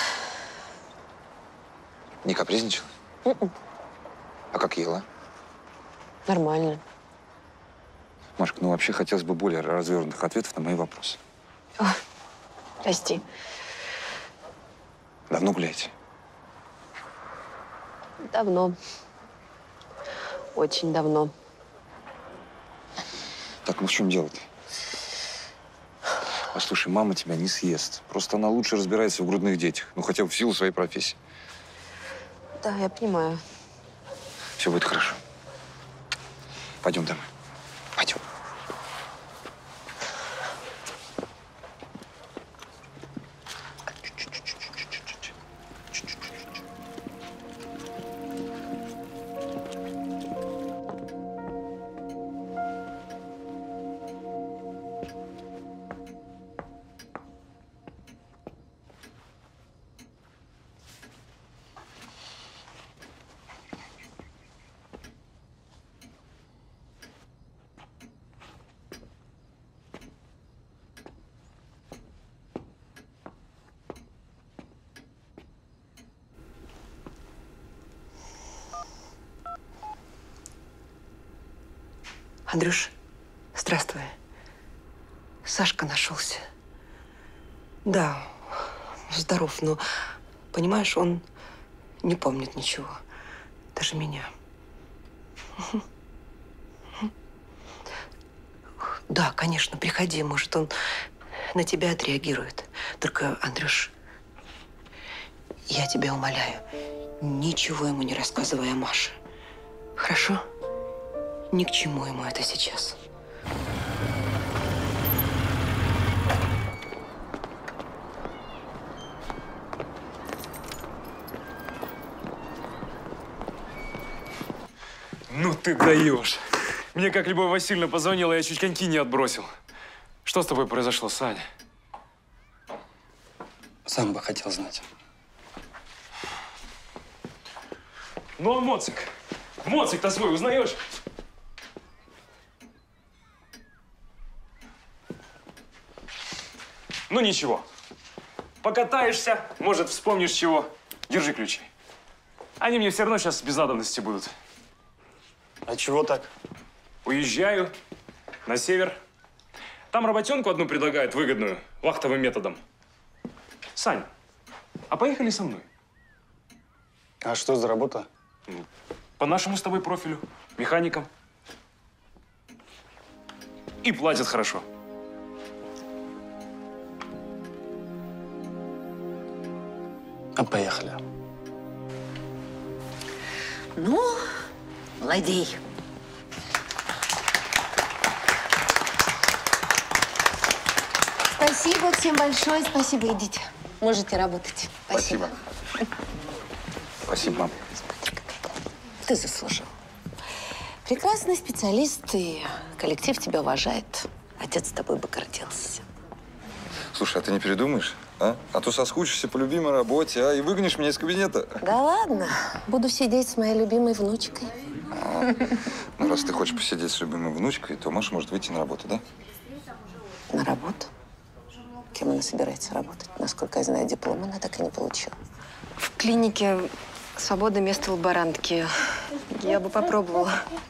Не капризничала? А как ела? Нормально. Машка, ну вообще хотелось бы более развернутых ответов на мои вопросы. О, прости. Давно гуляете? Давно. Очень давно. Так, ну в чем дело-то? Послушай, мама тебя не съест. Просто она лучше разбирается в грудных детях. Ну, хотя бы в силу своей профессии. Да, я понимаю. Все будет хорошо. Пойдем домой. Пойдем. Андрюш, здравствуй. Сашка нашелся. Да, здоров, но, понимаешь, он не помнит ничего. Даже меня. Да, конечно, приходи, может, он на тебя отреагирует. Только, Андрюш, я тебя умоляю, ничего ему не рассказывай о Маше. Хорошо? Ни к чему ему это сейчас. Ну ты даешь. Мне как Любовь Васильевна позвонила, я чуть коньки не отбросил. Что с тобой произошло, Саня? Сам бы хотел знать. Ну а Моцик? Моцик-то свой узнаешь? Ну ничего. Покатаешься, может, вспомнишь чего. Держи ключи. Они мне все равно сейчас без надобности будут. А чего так? Уезжаю на север. Там работенку одну предлагают, выгодную, вахтовым методом. Сань, а поехали со мной? А что за работа? По нашему с тобой профилю. Механиком. И платят хорошо. А поехали. Ну, владей. Спасибо всем большое. Спасибо, идите. Можете работать. Спасибо. Спасибо, мам. Ты заслужил. Прекрасный специалист, и коллектив тебя уважает. Отец с тобой бы гордился. Слушай, а ты не передумаешь? А то соскучишься по любимой работе, и выгонишь меня из кабинета. Да ладно. Буду сидеть с моей любимой внучкой. Ну, раз ты хочешь посидеть с любимой внучкой, то Маша может выйти на работу, да? на работу. Кем она собирается работать? Насколько я знаю, диплом она так и не получила. В клинике свободное место лаборантки. Я бы попробовала.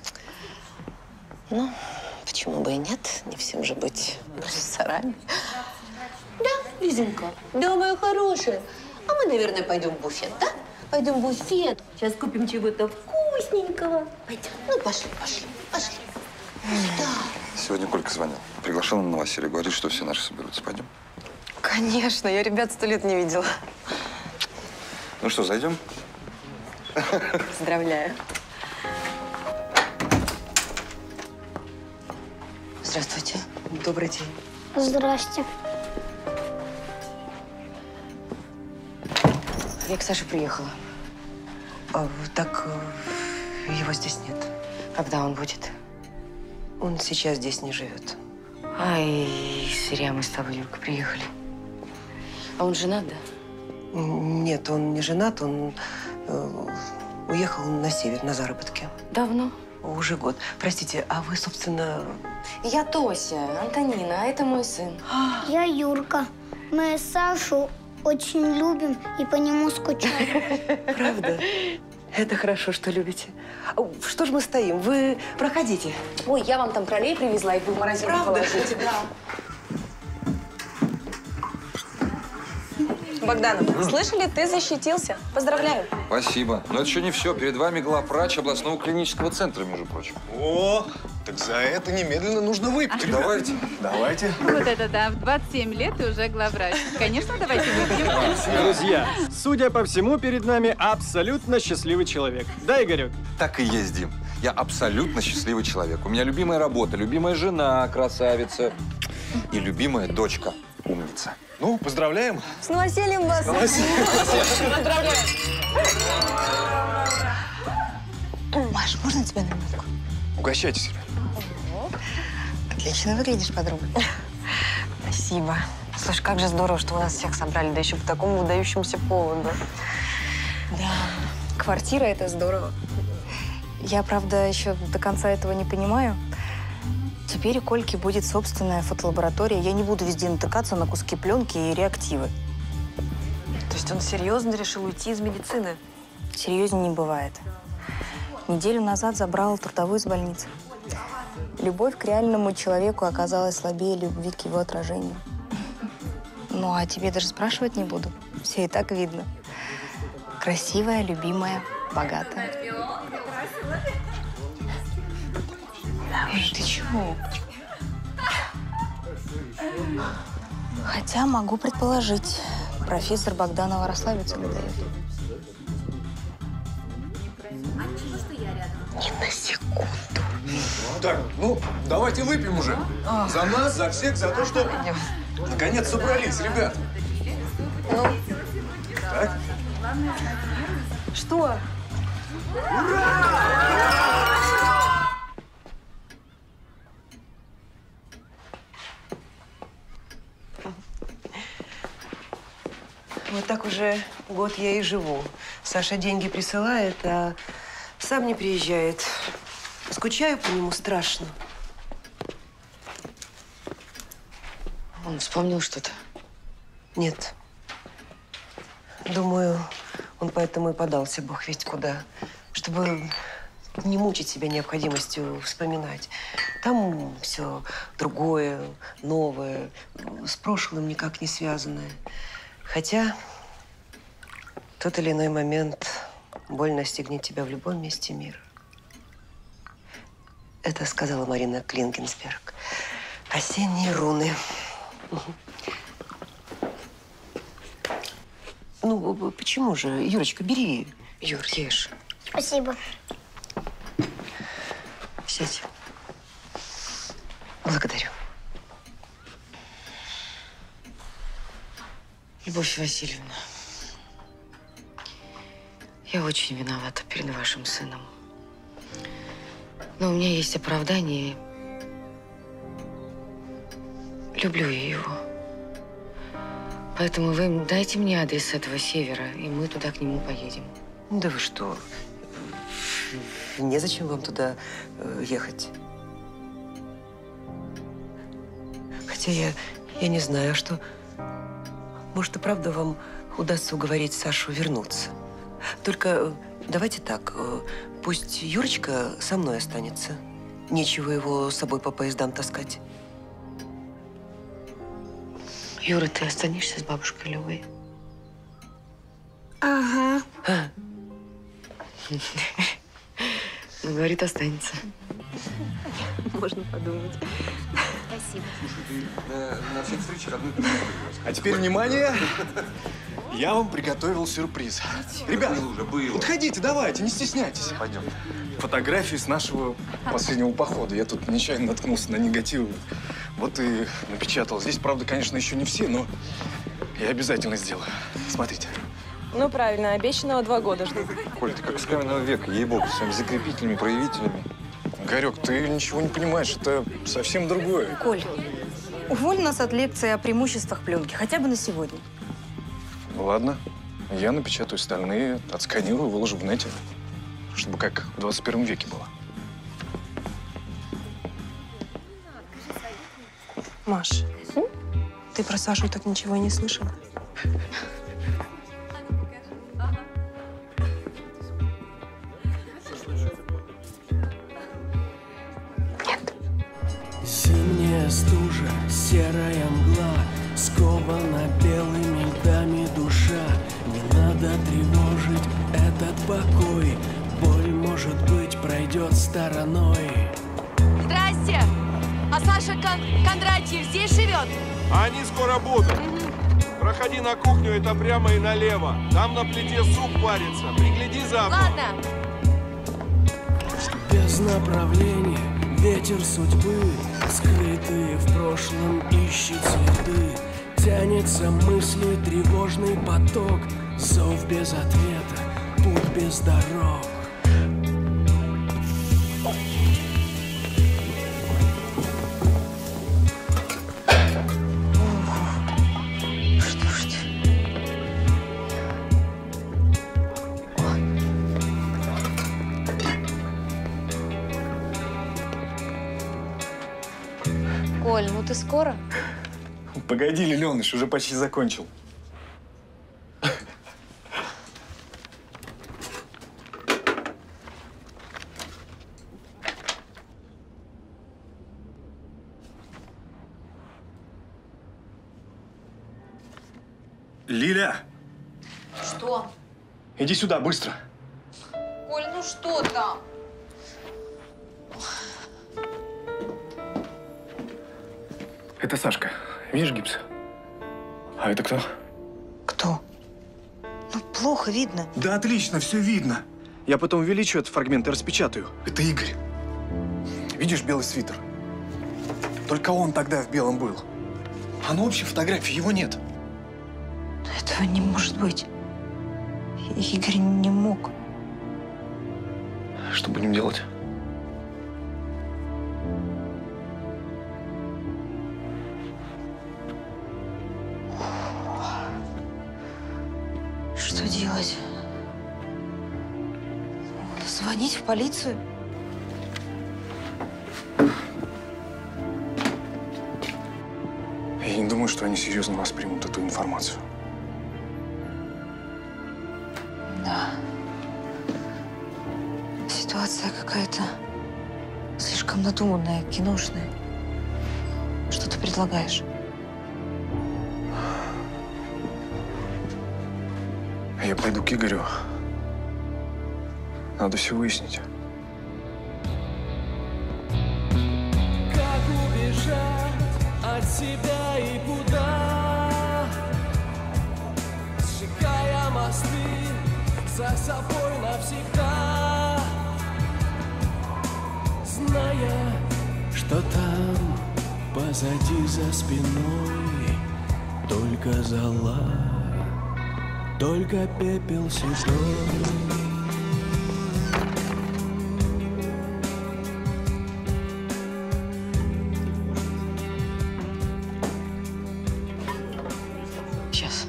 Ну, почему бы и нет? Не всем же быть профессорами. Да, Лизонька, да, моя хорошая. А мы, наверное, пойдем в буфет, да? Пойдем в буфет. Сейчас купим чего-то вкусненького. Пойдем. Ну, пошли. Да. Сегодня Колька звонил. Приглашал на новоселье. Говорит, что все наши соберутся. Пойдем? Конечно, я ребят 100 лет не видела. Ну что, зайдем? Поздравляю. Здравствуйте. Добрый день. Здрасте. Я к Саше приехала. Так, его здесь нет. Когда он будет? Он сейчас здесь не живет. Ай, зря мы с тобой, Юрка, приехали. А он женат, да? Нет, он не женат, он уехал на север на заработки. Давно? Уже год. Простите, а вы, собственно… Я Тося, Антонина, а это мой сын. Я Юрка. Мы Сашу очень любим и по нему скучаем. Правда? Это хорошо, что любите. Что ж мы стоим? Вы проходите. Ой, я вам там кролей привезла, их вы в морозилку положите. Да. Богданов, слышали, ты защитился. Поздравляю. Спасибо. Но это еще не все. Перед вами главврач областного клинического центра, между прочим. О, так за это немедленно нужно выпить. Давайте. Давайте. Вот это да, в 27 лет и уже главврач. Конечно, давайте выпьем. Друзья, судя по всему, перед нами абсолютно счастливый человек. Да, Игорек? Так и есть, Дим. Я абсолютно счастливый человек. У меня любимая работа, любимая жена, красавица. И любимая дочка, умница. Ну, поздравляем. С новосельем вас. Поздравляю. Маш, можно тебя на минутку? Угощайтесь. Отлично выглядишь, подруга. Спасибо. Слушай, как же здорово, что вы нас всех собрали, да еще по такому выдающемуся поводу. Да, квартира – это здорово. Я, правда, еще до конца этого не понимаю. Теперь у Кольки будет собственная фотолаборатория. Я не буду везде натыкаться на куски пленки и реактивы. То есть он серьезно решил уйти из медицины? Серьезнее не бывает. Неделю назад забрал трудовую из больницы. Любовь к реальному человеку оказалась слабее любви к его отражению. Ну, а тебе даже спрашивать не буду. Все и так видно. Красивая, любимая, богатая. Эй, ты чего? Хотя могу предположить, профессор Богданова расслабиться не дает. Ни на секунду. Так, ну, давайте выпьем уже. За нас, за всех, за то, что наконец собрались, ребят. Ну. Так. Что? Вот так уже год я и живу. Саша деньги присылает, а сам не приезжает. Скучаю по нему страшно. Он вспомнил что-то? Нет. Думаю, он поэтому и подался, бог весть куда. Чтобы не мучить себя необходимостью вспоминать. Там все другое, новое, с прошлым никак не связанное. Хотя в тот или иной момент боль настигнет тебя в любом месте мира. Это сказала Марина Клингенсберг. Осенние руны. Ну, почему же? Юрочка, бери. Юр, ешь. Спасибо. Сядь. Благодарю. Любовь Васильевна, я очень виновата перед вашим сыном. Но у меня есть оправдание. Люблю я его. Поэтому вы дайте мне адрес этого севера, и мы туда к нему поедем. Да вы что? Незачем вам туда ехать. Хотя я не знаю, а что… Может, и правда вам удастся уговорить Сашу вернуться. Только давайте так, пусть Юрочка со мной останется. Нечего его с собой по поездам таскать. Юра, ты останешься с бабушкой Левой? Ага. Говорит, останется. Можно подумать. Спасибо. На всякий случай родной душу. А теперь внимание! Я вам приготовил сюрприз. Ребята, подходите, давайте, не стесняйтесь. Пойдем. Фотографии с нашего последнего похода. Я тут нечаянно наткнулся на негативы. Вот и напечатал. Здесь, правда, конечно, еще не все, но я обязательно сделаю. Смотрите. Ну, правильно, обещанного 2 года жду. Коль, ты как с каменного века, ей-богу, с своими закрепительными, проявителями. Игорек, ты ничего не понимаешь, это совсем другое. Коль, уволь нас от лекции о преимуществах пленки, хотя бы на сегодня. Ладно, я напечатаю остальные, отсканирую, выложу в нете, чтобы как в 21 веке было. Маш, ты про Сашу так ничего и не слышала? Зимняя стужа, серая мгла, скована белыми льдами душа. Не надо тревожить этот покой, боль, может быть, пройдет стороной. Здрасте! А Саша Кондратьев здесь живет? Они скоро будут. Проходи на кухню, это прямо и налево. Там на плите суп варится. Пригляди за мной. Ладно. Без направления ветер судьбы, скрытые в прошлом, ищет следы. Тянется мыслью тревожный поток, зов без ответа, путь без дорог. Что ж ты? Коль, ну ты скоро? Погоди, Лилёныш, уже почти закончил. Лиля, Что? иди сюда, быстро. Коль, ну что там? Это Сашка. Видишь гипс? А это кто? Кто? Ну, плохо видно. Да отлично, все видно. Я потом увеличу этот фрагмент и распечатаю. Это Игорь. Видишь белый свитер? Только он тогда в белом был. А на общей фотографии его нет. Этого не может быть. Игорь не мог. Что будем делать? Что делать? Звонить в полицию? Я не думаю, что они серьезно воспримут эту информацию. Да. Ситуация какая-то слишком надуманная, киношная. Что ты предлагаешь? Я пойду к Игорю. Надо все выяснить. Как убежать от себя и куда? Сжигая мосты за собой навсегда, зная, что там позади за спиной только зола, только пепел седой. Сейчас.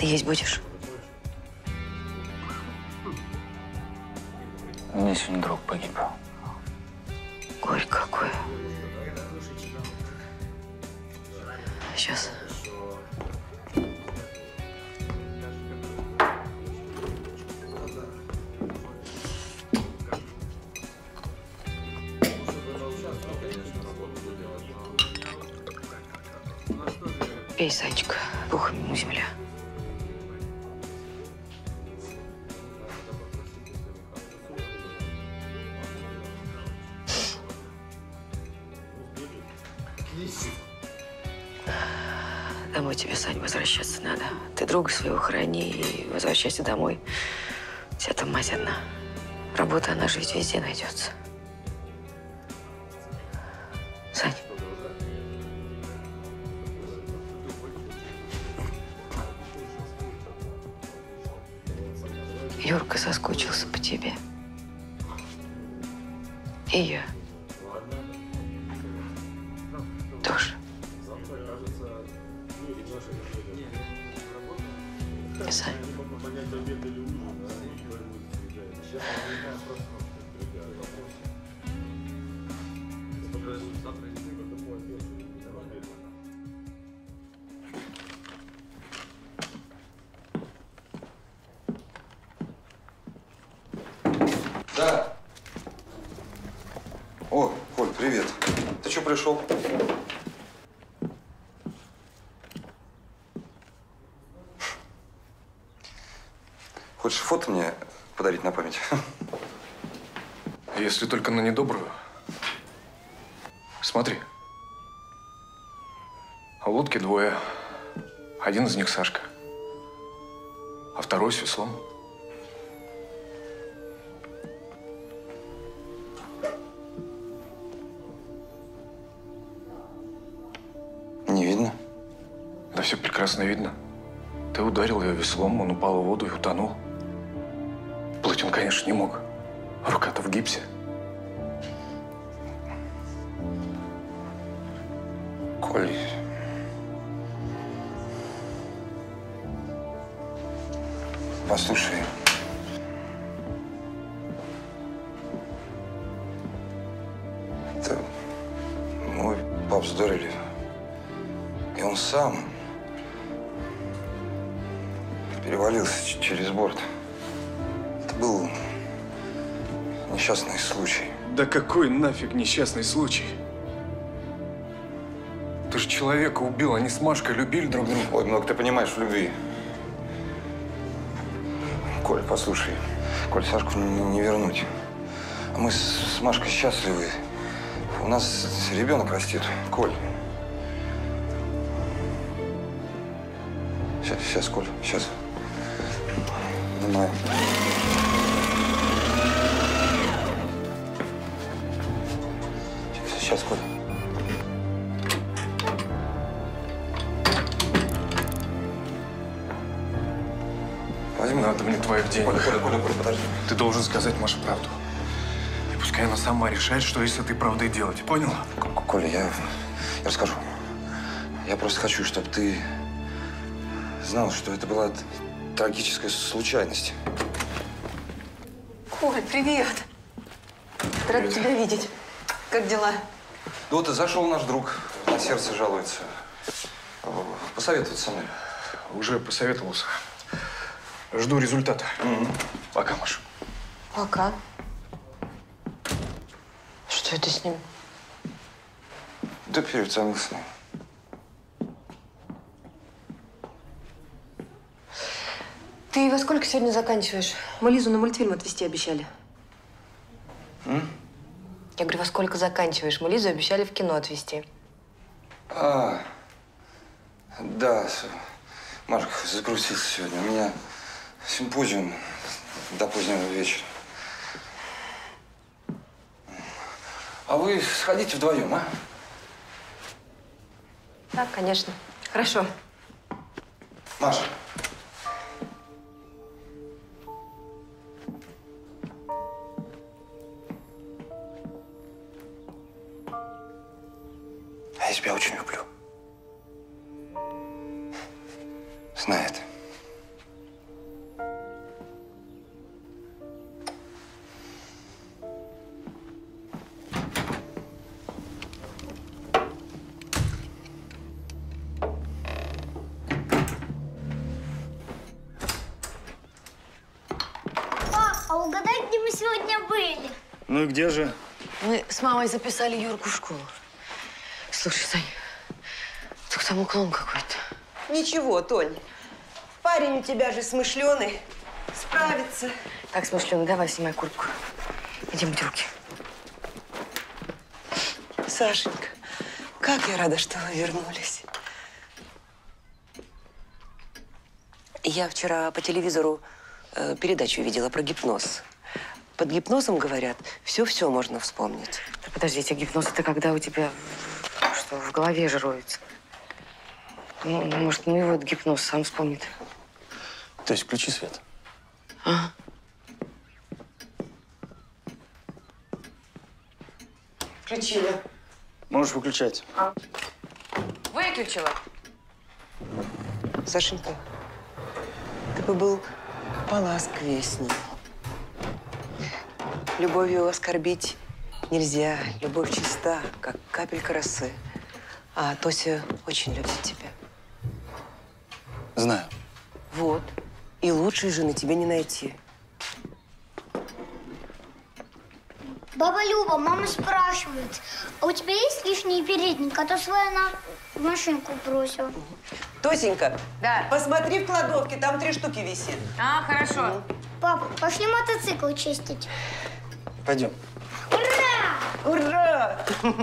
есть будешь? У меня сегодня друг погиб. Горе какое. Сейчас. Пей, Санечка, пухом ему земля. Домой тебе, Сань, возвращаться надо. Ты друга своего храни и возвращайся домой. У тебя там мать одна. Работа, она же ведь везде найдется. Сань. Юрка соскучился по тебе. И я. Тоже. Сань. Да. О, Коль, привет. Ты что пришел? Хочешь фото мне подарить на память? Если только на недобрую. Смотри. В лодке двое. Один из них Сашка, а второй с веслом. Не видно? Да все прекрасно видно. Ты ударил ее веслом, он упал в воду и утонул. Плыть он, конечно, не мог. Рука-то в гипсе. Коль. Послушай. Это мой пап сдурили. И он сам перевалился через борт. Это был несчастный случай. Да какой нафиг несчастный случай? Ты же человека убил, они с Машкой любили друг друга. Ой, много ты понимаешь в любви. Коль, послушай. Коль, Сашку не вернуть. А мы с Машкой счастливы. У нас ребенок растет. Коль. Сейчас, Коль, сейчас. Давай. Сейчас, Коль. Не надо мне твоих денег. Коля, подожди. Ты должен сказать Маше правду. И пускай она сама решает, что ей с этой правдой делать. Понял? Коля, я расскажу. Я просто хочу, чтобы ты знал, что это была трагическая случайность. Коль, привет. Рада тебя видеть. Как дела? Да вот и зашел наш друг, на сердце жалуется. Посоветоваться со мной. Уже посоветовался. Жду результата. Пока, Маша. Пока. Что это с ним? Да переуцелился. Ты во сколько сегодня заканчиваешь? Мы Лизу на мультфильм отвезти обещали. Я говорю, во сколько заканчиваешь? Мы Лизу обещали в кино отвезти. А, да. Машка, загрузился сегодня. У меня симпозиум до позднего вечера. А вы сходите вдвоем, а? Да, конечно. Хорошо. Маша. Я тебя очень люблю. Знай это. туда, где мы сегодня были. Ну и где же? Мы с мамой записали Юрку в школу. Слушай, Сань, только там уклон какой-то. Ничего, Тонь. Парень у тебя же смышленый. Справится. Так, смышленый, давай снимай куртку. Идем мыть руки. Сашенька, как я рада, что вы вернулись. Я вчера по телевизору передачу видела про гипноз. Под гипнозом, говорят, все-все можно вспомнить. Да подождите, гипноз – это когда у тебя что, в голове же роется. Ну, может, ну его этот гипноз сам вспомнит. То есть включи свет. Ага. Включила. Можешь выключать. Выключила. Сашенька, ты бы был поласковее с ним. Любовью оскорбить нельзя. Любовь чиста, как капелька росы. А Тося очень любит тебя. Знаю. Вот. И лучшей жены тебе не найти. Баба Люба, мама спрашивает, а у тебя есть лишний передник? А то свой она в машинку бросила. Тосенька, да. Посмотри в кладовке, там 3 штуки висит. А, хорошо. Папа, пошли мотоцикл чистить. Пойдем. Ура! Ура!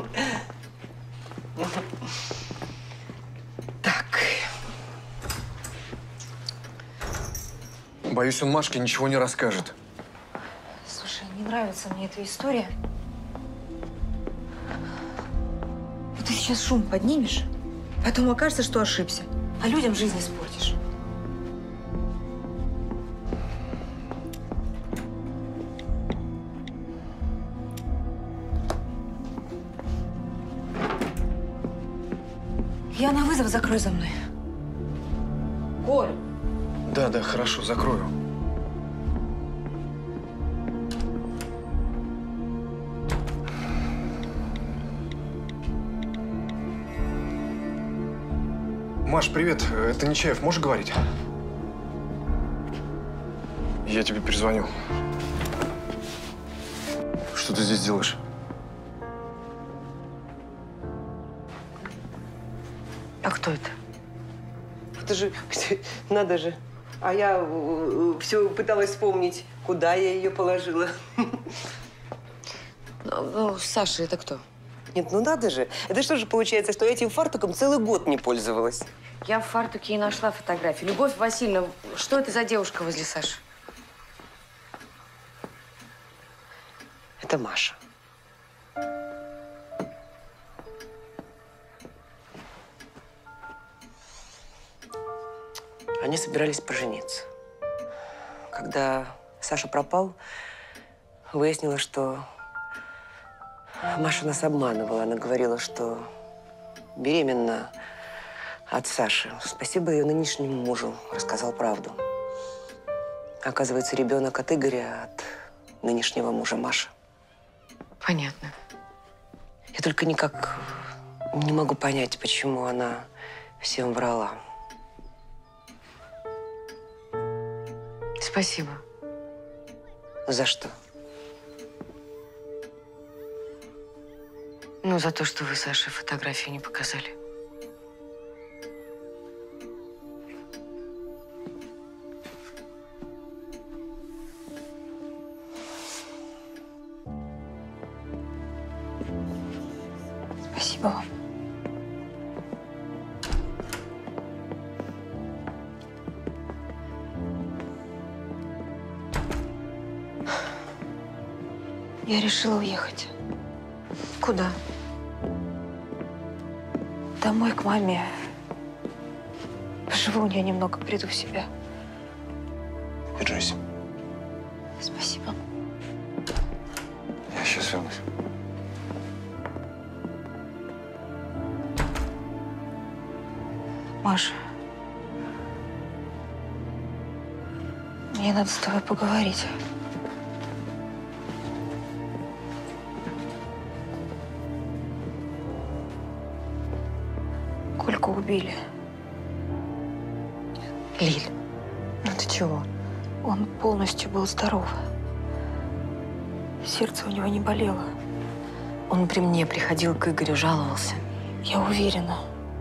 Боюсь, он Машке ничего не расскажет. Слушай, не нравится мне эта история. Вот ты сейчас шум поднимешь, потом окажется, что ошибся, а людям жизнь испортишь. Я на вызов, закрой за мной. Коль. Да, да, хорошо, закрою. Маш, привет. Это Нечаев. Можешь говорить? Я тебе перезвоню. Что ты здесь делаешь? А кто это? Это же, надо же. А я все пыталась вспомнить, куда я ее положила. Ну, Саша, это кто? Нет, ну надо же. Это что же получается, что я этим фартуком целый год не пользовалась? Я в фартуке и нашла фотографию. Любовь Васильевна, что это за девушка возле Саши? Это Маша. Они собирались пожениться. Когда Саша пропал, выяснилось, что Маша нас обманывала. Она говорила, что беременна от Саши. Спасибо ее нынешнему мужу. Рассказал правду. Оказывается, ребенок от Игоря, от нынешнего мужа Маши. Понятно. Я только никак не могу понять, почему она всем врала. Спасибо. За что? Ну, за то, что вы Саше фотографию не показали. Спасибо вам. Я решила уехать. Куда? Домой, к маме. Поживу у нее немного, приду в себя. Держись. Спасибо. Я сейчас вернусь. Маша, мне надо с тобой поговорить. Кольку убили. Лиль, ну ты чего? Он полностью был здоров. Сердце у него не болело. Он при мне приходил к Игорю, жаловался. Я уверена.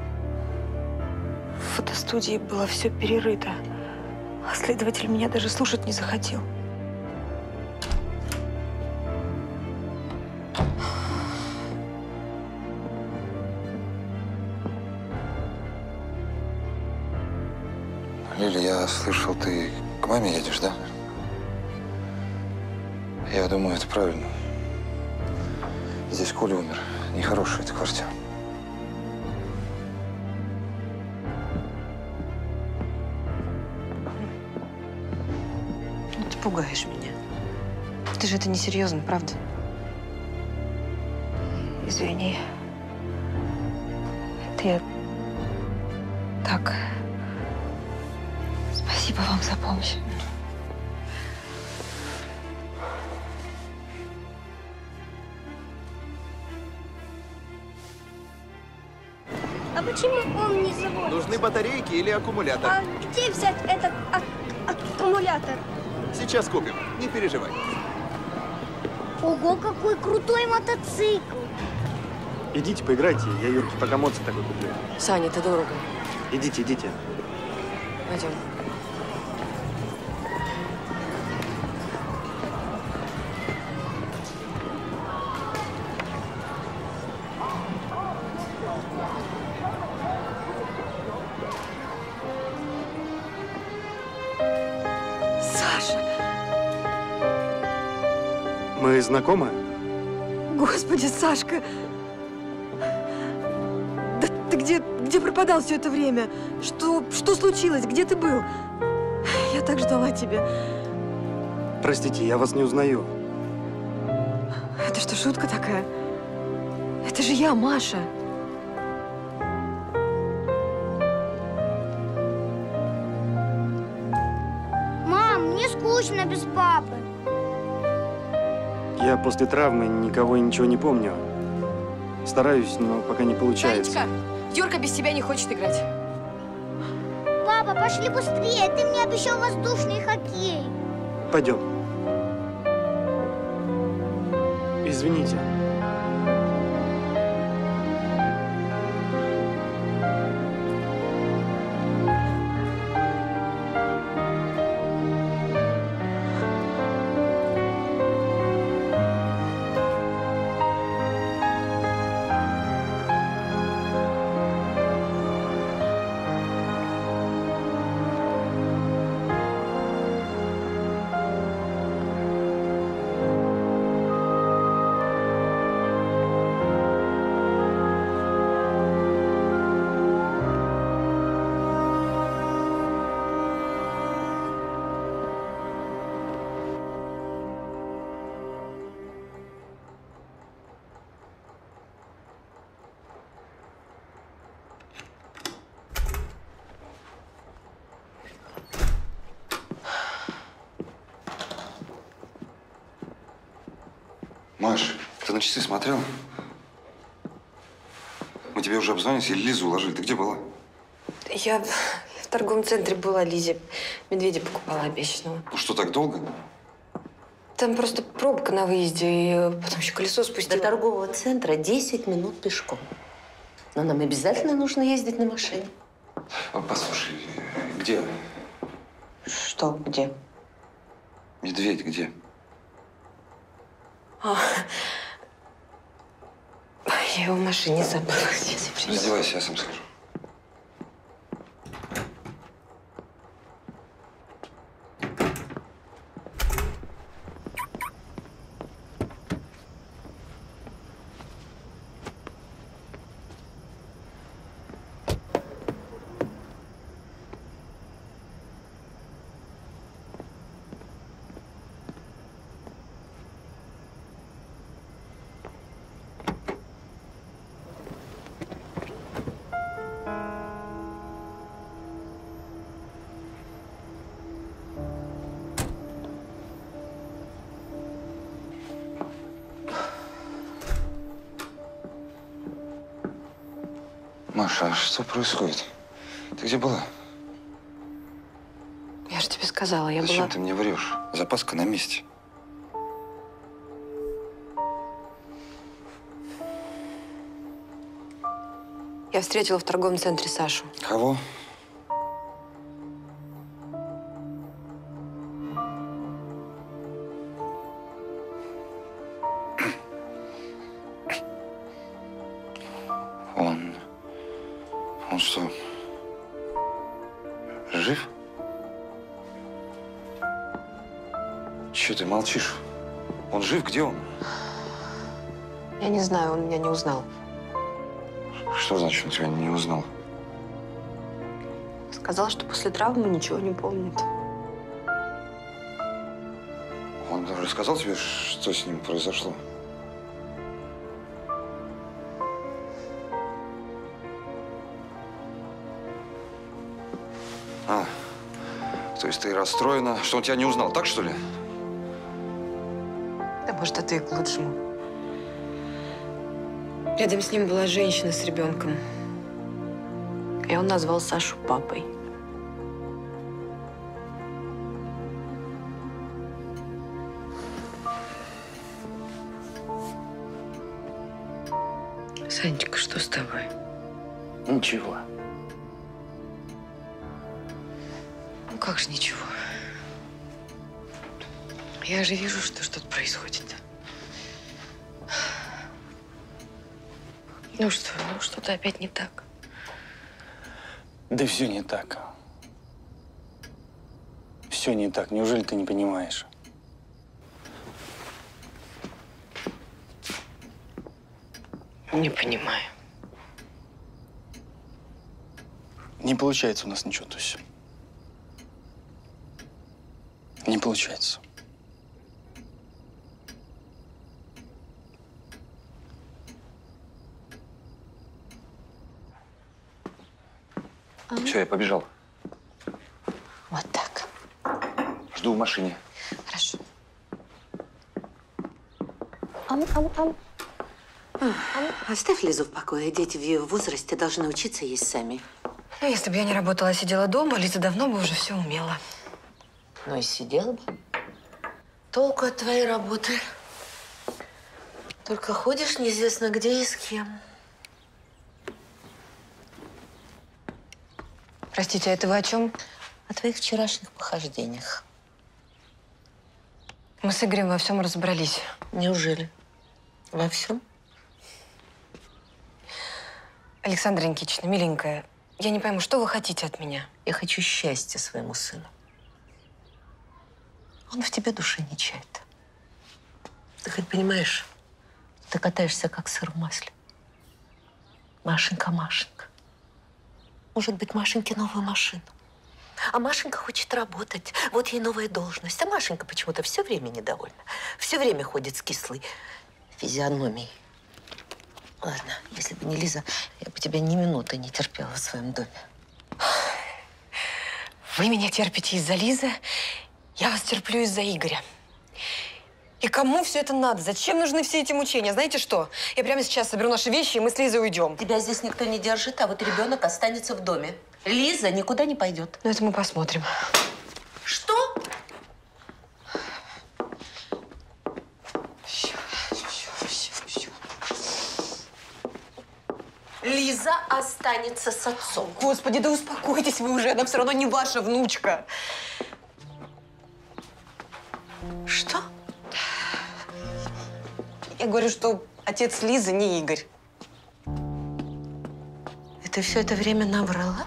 В фотостудии было все перерыто. А следователь меня даже слушать не захотел. Лиля, я слышал, ты к маме едешь, да? Я думаю, это правильно. Здесь Коля умер. Нехорошая эта квартира. Ну, ты пугаешь меня. Ты же это несерьезно, правда? Извини. Это я так... Спасибо вам за помощь. А почему он не заводится? Нужны батарейки или аккумулятор? А где взять этот аккумулятор? Сейчас купим, не переживай. Ого, какой крутой мотоцикл! Идите, поиграйте, я Юрке пока моцик такой куплю. Саня, это дорого. Идите, идите. Пойдем. Саша! Мы знакомы? Господи, Сашка! Да ты где пропадал все это время? Что случилось? Где ты был? Я так ждала тебя. Простите, я вас не узнаю. Это что, шутка такая? Это же я, Маша. Мам, мне скучно без папы. Я после травмы никого и ничего не помню. Стараюсь, но пока не получается. Танечка, Юрка без тебя не хочет играть. Папа, пошли быстрее. Ты мне обещал воздушный хоккей. Пойдем. Извините. Маш, ты на часы смотрела? Мы тебе уже обзвонились или Лизу уложили? Ты где была? Я в торговом центре была, Лизе медведя покупала обещанного. Ну что, так долго? Там просто пробка на выезде, и потом еще колесо спустило. До торгового центра 10 минут пешком. Но нам обязательно нужно ездить на машине. Послушай, где? Что, где? Медведь где? Я его в машине забыла. Сейчас я принесу. Раздевайся, я сам скажу. Маша, а что происходит? Ты где была? Я же тебе сказала, я Зачем была... ты мне врешь? Запаска на месте. Я встретила в торговом центре Сашу. Кого? Он что, жив? Чего ты молчишь? Он жив? Где он? Я не знаю, он меня не узнал. Что значит, он тебя не узнал? Сказал, что после травмы ничего не помнит. Он рассказал тебе, что с ним произошло? То есть ты расстроена, что он тебя не узнал, так что ли? Да, может, это и к лучшему. Рядом с ним была женщина с ребенком. И он назвал Сашу папой. Санечка, что с тобой? Ничего. Ну как же ничего? Я же вижу, что что-то происходит. Ну что, что-то опять не так. Да все не так. Все не так. Неужели ты не понимаешь? Не понимаю. Не получается у нас ничего, Туся. Не получается. Все, я побежал. Вот так. Жду в машине. Хорошо. Оставь Лизу в покое. Дети в ее возрасте должны учиться есть сами. Ну, если бы я не работала, а сидела дома, Лиза давно бы уже все умела. Ну и сидела бы. Толку от твоей работы. Только ходишь неизвестно где и с кем. Простите, а это вы о чем? О твоих вчерашних похождениях. Мы с Игорем во всем разобрались. Неужели? Во всем? Александра Никитична, миленькая, я не пойму, что вы хотите от меня? Я хочу счастья своему сыну. Он в тебе души не чает. Ты хоть понимаешь, ты катаешься как сыр в масле. Машенька, Машенька. Может быть, Машеньке новую машину. А Машенька хочет работать. Вот ей новая должность. А Машенька почему-то все время недовольна. Все время ходит с кислой физиономией. Ладно, если бы не Лиза, я бы тебя ни минуты не терпела в своем доме. Вы меня терпите из-за Лизы, я вас терплю из-за Игоря. И кому все это надо? Зачем нужны все эти мучения? Знаете что? Я прямо сейчас соберу наши вещи, и мы с Лизой уйдем. Тебя здесь никто не держит, а вот ребенок останется в доме. Лиза никуда не пойдет. Ну, это мы посмотрим. Что? Лиза останется с отцом. Господи, да успокойтесь вы уже, она все равно не ваша внучка. Что? Я говорю, что отец Лизы не Игорь. И ты все это время наврала?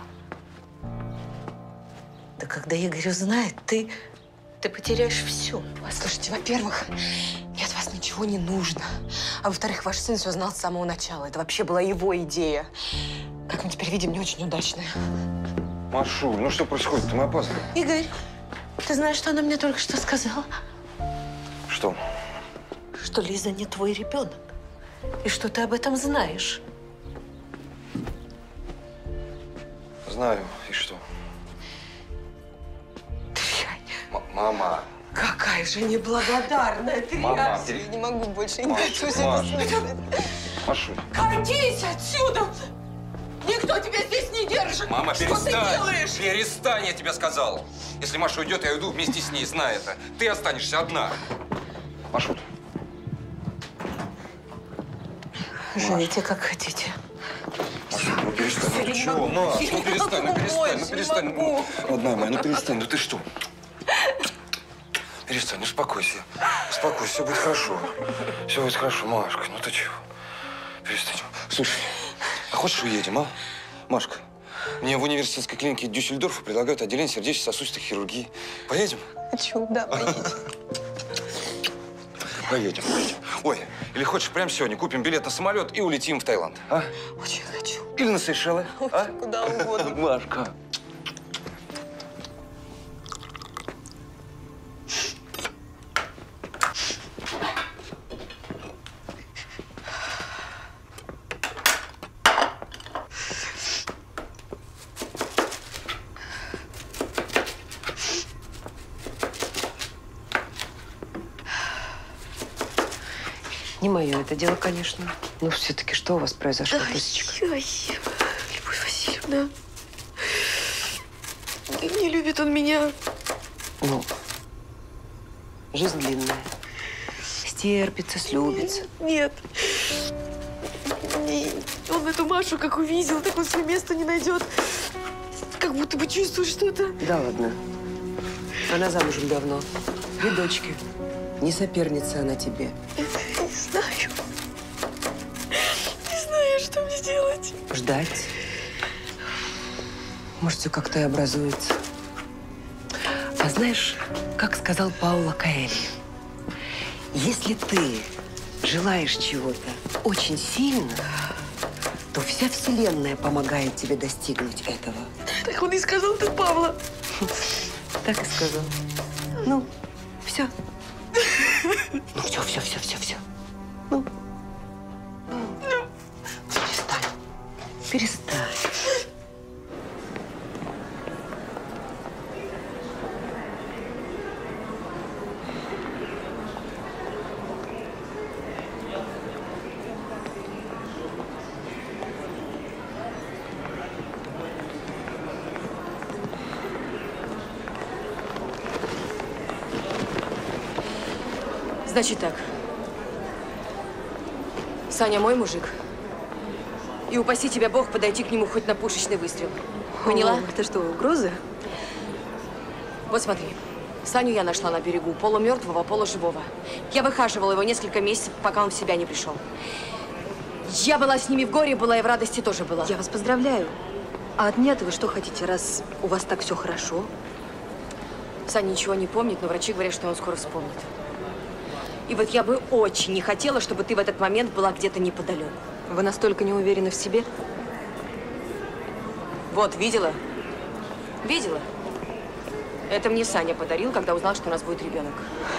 Да когда Игорь узнает, ты потеряешь все. Слушайте, во-первых, мне от вас ничего не нужно. А во-вторых, ваш сын все знал с самого начала. Это вообще была его идея. Как мы теперь видим, не очень удачная. Машуль, ну что происходит? Мы опаздываем. Игорь, ты знаешь, что она мне только что сказала? Что? Что Лиза не твой ребенок. И что ты об этом знаешь. Знаю. И что? Мама. Какая же неблагодарная трясся. Мама, Я не могу больше, не Маш, хочу сюда Маш. слышать. Машуль. Катись отсюда! Никто тебя здесь не держит! Мама, Что перестань! ты делаешь? Перестань, я тебе сказал! Если Маша уйдет, я уйду вместе с ней, знай это. Ты останешься одна. Машуль. Живите как хотите. Машуль. Ну перестань, ну чего, Маш, ну перестань, ну перестань, ну перестань. Ну, родная моя, ну перестань, ну ты что? Перестань, успокойся. Успокойся, все будет хорошо. Все будет хорошо, Машка, ну ты чего? Перестань. Слушай, а хочешь уедем, а? Машка, мне в университетской клинике Дюссельдорфа предлагают отделение сердечно-сосудистой хирургии. Поедем? Хочу, да, поедем. Поедем. Ой, или хочешь, прямо сегодня купим билет на самолет и улетим в Таиланд, а? Очень хочу. Или на Сейшелы, а? Куда угодно. Машка. Не мое это дело, конечно. Но все-таки что у вас произошло, Тусечка? Ой, Любовь Васильевна. Не любит он меня. Ну, жизнь длинная. Стерпится, слюбится. Нет. Он эту Машу как увидел, так он себе места не найдет. Как будто бы чувствует что-то. Да ладно. Она замужем давно. Две дочки. Не соперница она тебе. Не знаю. Не знаю, что мне делать. Ждать. Может, все как-то и образуется. А знаешь, как сказал Пауло Коэльо, если ты желаешь чего-то очень сильно, то вся Вселенная помогает тебе достигнуть этого. Так он и сказал, ты Павла. Так и сказал. Ну, все. Ну, все. Ну. Перестань. Значит так. Саня мой мужик. И упаси тебя Бог подойти к нему хоть на пушечный выстрел. Поняла? Это что, угрозы? Вот смотри. Саню я нашла на берегу, полумертвого, полуживого. Я выхаживала его несколько месяцев, пока он в себя не пришел. Я была с ними в горе, была и в радости тоже была. Я вас поздравляю. А от меня-то вы что хотите, раз у вас так все хорошо? Саня ничего не помнит, но врачи говорят, что он скоро вспомнит. И вот я бы очень не хотела, чтобы ты в этот момент была где-то неподалеку. Вы настолько не уверены в себе? Вот, видела? Видела? Это мне Саня подарил, когда узнал, что у нас будет ребенок.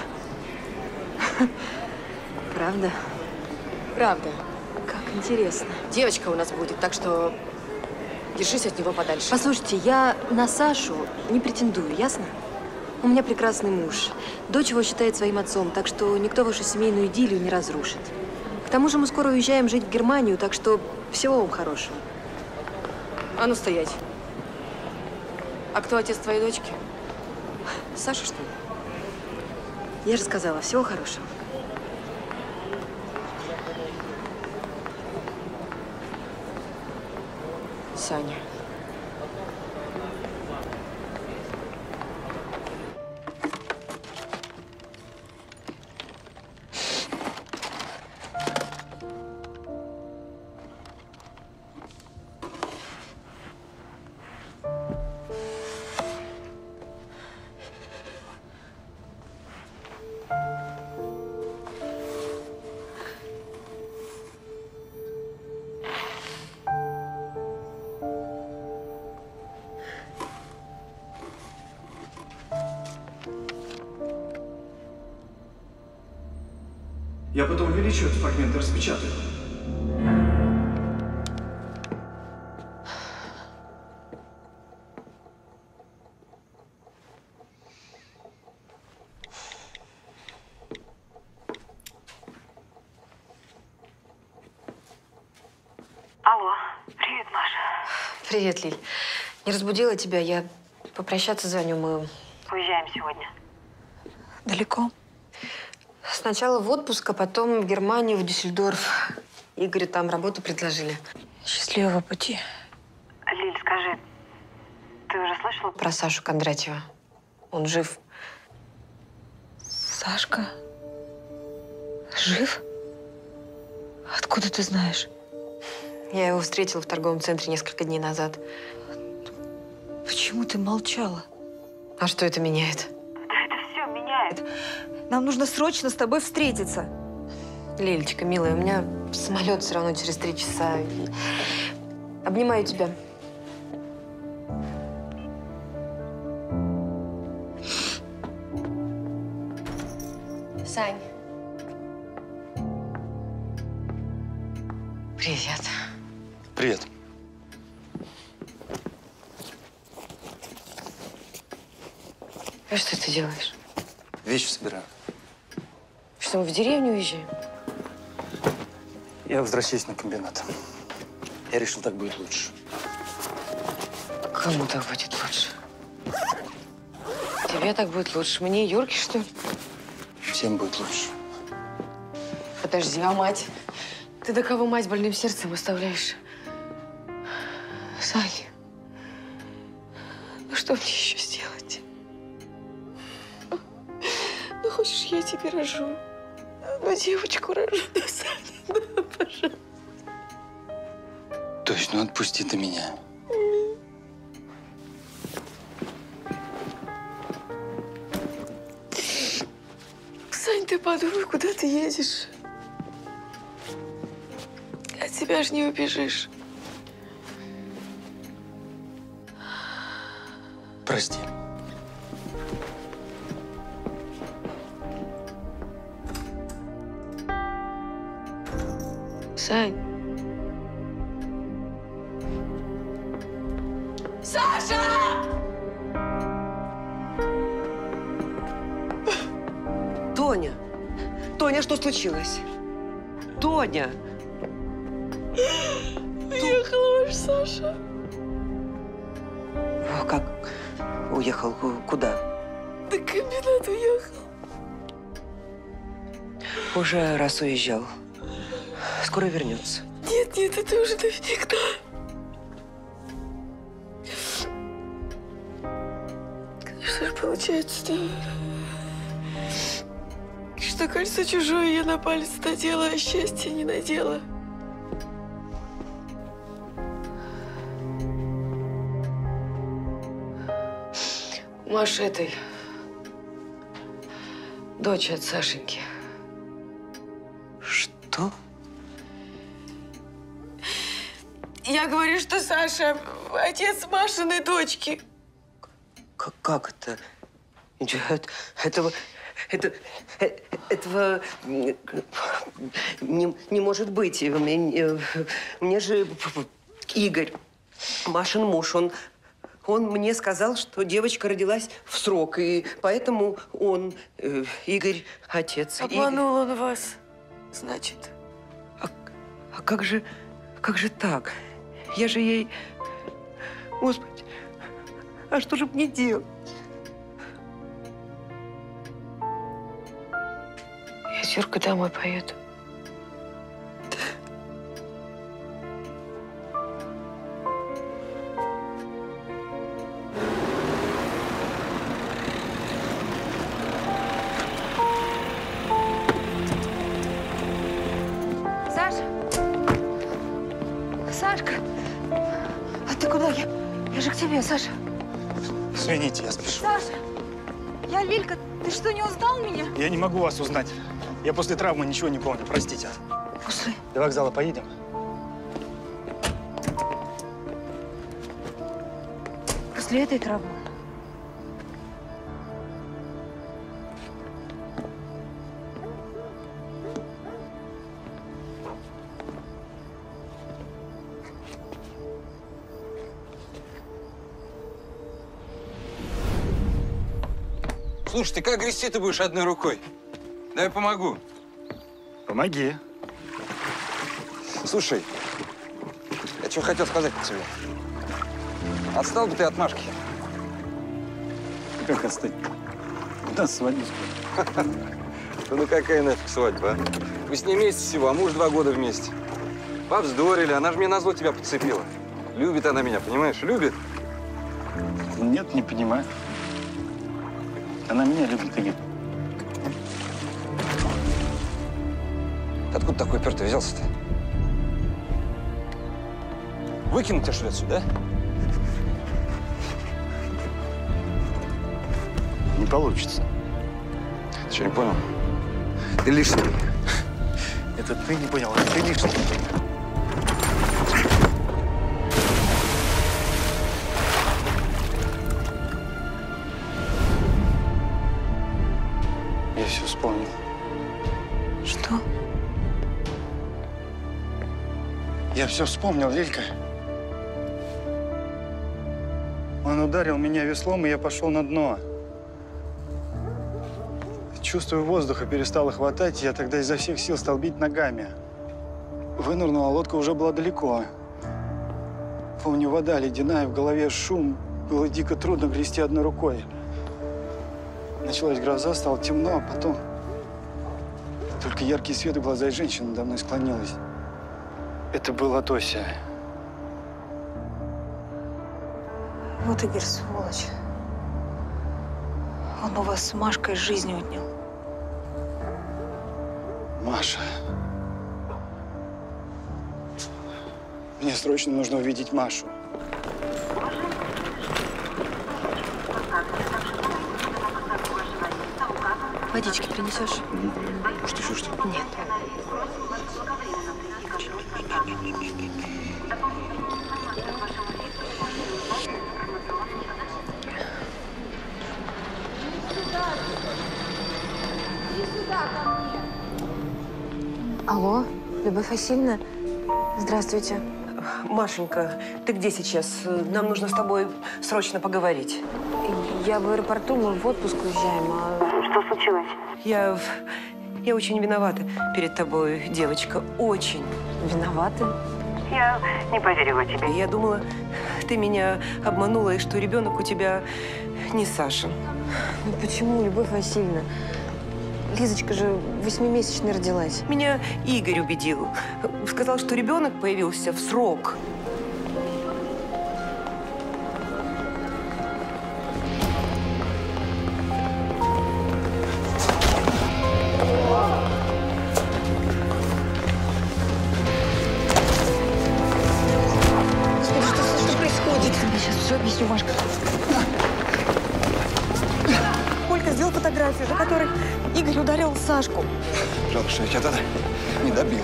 Правда? Правда. Как интересно. Девочка у нас будет, так что держись от него подальше. Послушайте, я на Сашу не претендую, ясно? У меня прекрасный муж. Дочь его считает своим отцом, так что никто вашу семейную идиллию не разрушит. К тому же мы скоро уезжаем жить в Германию, так что всего вам хорошего. А ну стоять. А кто отец твоей дочки? Саша, что ли? Я же сказала, всего хорошего. Саня. Я потом увеличу этот фрагмент и распечатаю. Алло, привет, Маша. Привет, Лиль. Не разбудила тебя, я попрощаться звоню, мы уезжаем сегодня. Далеко? Сначала в отпуск, а потом в Германию, в Дюссельдорф. Игорю там работу предложили. Счастливого пути. Скажи, ты уже слышала Про Сашу Кондратьева. Он жив. Сашка? Жив? Откуда ты знаешь? Я его встретила в торговом центре несколько дней назад. Почему ты молчала? А что это меняет? Это все меняет. Нам нужно срочно с тобой встретиться. Лилечка, милая, у меня самолет все равно через 3 часа. Обнимаю тебя. Сань. Привет. Привет. А что ты делаешь? Вещи собираю. Что, мы в деревню уезжаем? Я возвращаюсь на комбинат. Я решил, так будет лучше. Кому так будет лучше? Тебе так будет лучше. Мне и Юрке, что ли? Всем будет лучше. Подожди, а мать? Ты до кого мать больным сердцем оставляешь? Сань, ну что мне еще сделать? Ну, хочешь, я тебе рожу? Ну, девочку рожу, Саня, да, пожалуйста. Точ, ну отпусти ты меня. Сань, ты подумай, куда ты едешь? От тебя ж не убежишь. Прости. Сань. Саша! Тоня! Тоня, что случилось? Тоня! Уехал ваш Саша. Как? Уехал? Куда? На комбинат уехал. Уже раз уезжал. Скоро вернется. Нет, это уже навсегда. Что же получается-то? Что кольцо чужое я на палец надела, а счастья не надела. У Маши этой дочь от Сашеньки. Что? Я говорю, что Саша отец Машиной дочки. Как это? Этого не может быть. Мне же Игорь, Машин муж, он мне сказал, что девочка родилась в срок, и поэтому он, Игорь, отец. Обманул он вас, значит. А как же так? Я же ей... Господи, а что же мне делать? Я с Юркой домой поеду. Саша! Сашка! А ты куда? Я же к тебе, Саша. Извините, я спешу. Саша! Я Лилька. Ты что, не узнал меня? Я не могу вас узнать. Я после травмы ничего не помню, простите. После? До вокзала поедем? После этой травмы? Слушай, ты как грести ты будешь одной рукой? Дай помогу. Помоги. Слушай, я что хотел сказать тебе. Отстал бы ты от Машки. Как отстать? У нас свадьба скоро. Ну какая нафиг свадьба, а? Вы с ней вместе всего, а муж 2 года вместе. Повздорили, она же мне назло тебя подцепила. Любит она меня, понимаешь? Любит. Нет, не понимаю. Она меня любит, Игорь. Откуда такой упертый взялся-то? Выкинуть тебя, что ли, отсюда, Не получится. Ты что, не понял? Ты лишний. Это ты не понял, это ты лишний. Я все вспомнил. Что? Я все вспомнил, Лилька. Он ударил меня веслом, и я пошел на дно. Чувствую, воздуха перестало хватать, я тогда изо всех сил стал бить ногами. Вынырнул, а лодка уже была далеко. Помню, вода ледяная, в голове шум. Было дико трудно грести одной рукой. Началась гроза, стало темно, а потом только яркий свет в глаза, и женщина надо мной склонилась. Это была Тося. Вот Игорь, сволочь. Он у вас с Машкой жизнь отнял. Маша. Мне срочно нужно увидеть Машу. Водички принесешь? Что еще, что? Нет. Алло, Любовь Васильевна? Здравствуйте. Машенька, ты где сейчас? Нам нужно с тобой срочно поговорить. Я в аэропорту, мы в отпуск уезжаем, а… Что случилось? Я очень виновата перед тобой, девочка. Очень. Виновата? Я не поверила тебе. Я думала, ты меня обманула, и что ребенок у тебя не Саша. Ну почему, Любовь Васильевна? Лизочка же 8-месячной родилась. Меня Игорь убедил. Сказал, что ребенок появился в срок. Что происходит? Я сейчас все объясню, Машка. Колька сделал фотографию, на которой Игорь ударил Сашку. Жалко, что я тебя тогда не добил.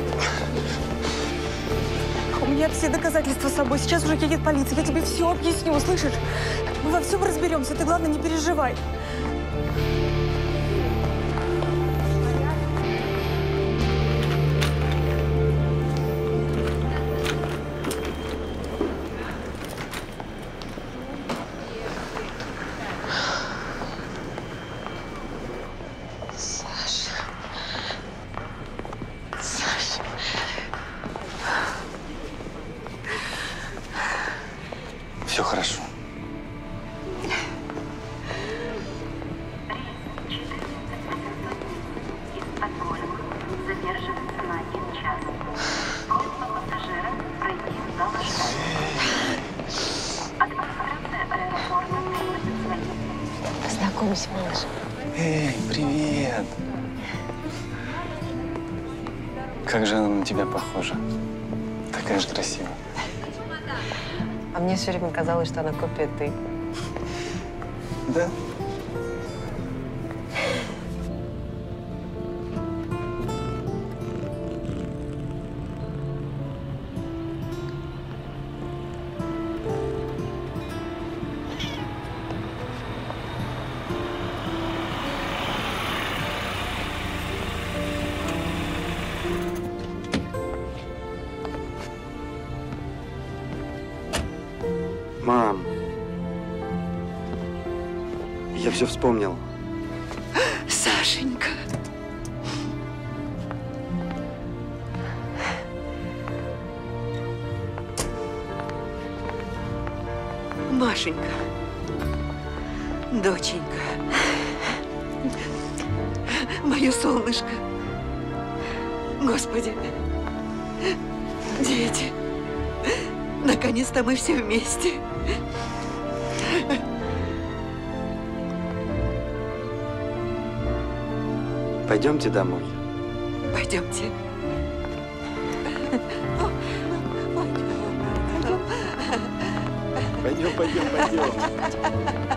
У меня все доказательства с собой. Сейчас уже едет полиция. Я тебе все объясню, слышишь? Мы во всем разберемся. Ты, главное, не переживай. Все хорошо. Познакомься, малыш. Эй, привет. Как же она на тебя похожа. Такая же красивая. А мне все время казалось, что она копия ты. Да? Мам, я все вспомнил. Сашенька. Машенька. Доченька. Мое солнышко. Господи. Дети. Наконец-то мы все вместе. Пойдемте домой. Пойдемте. Пойдем.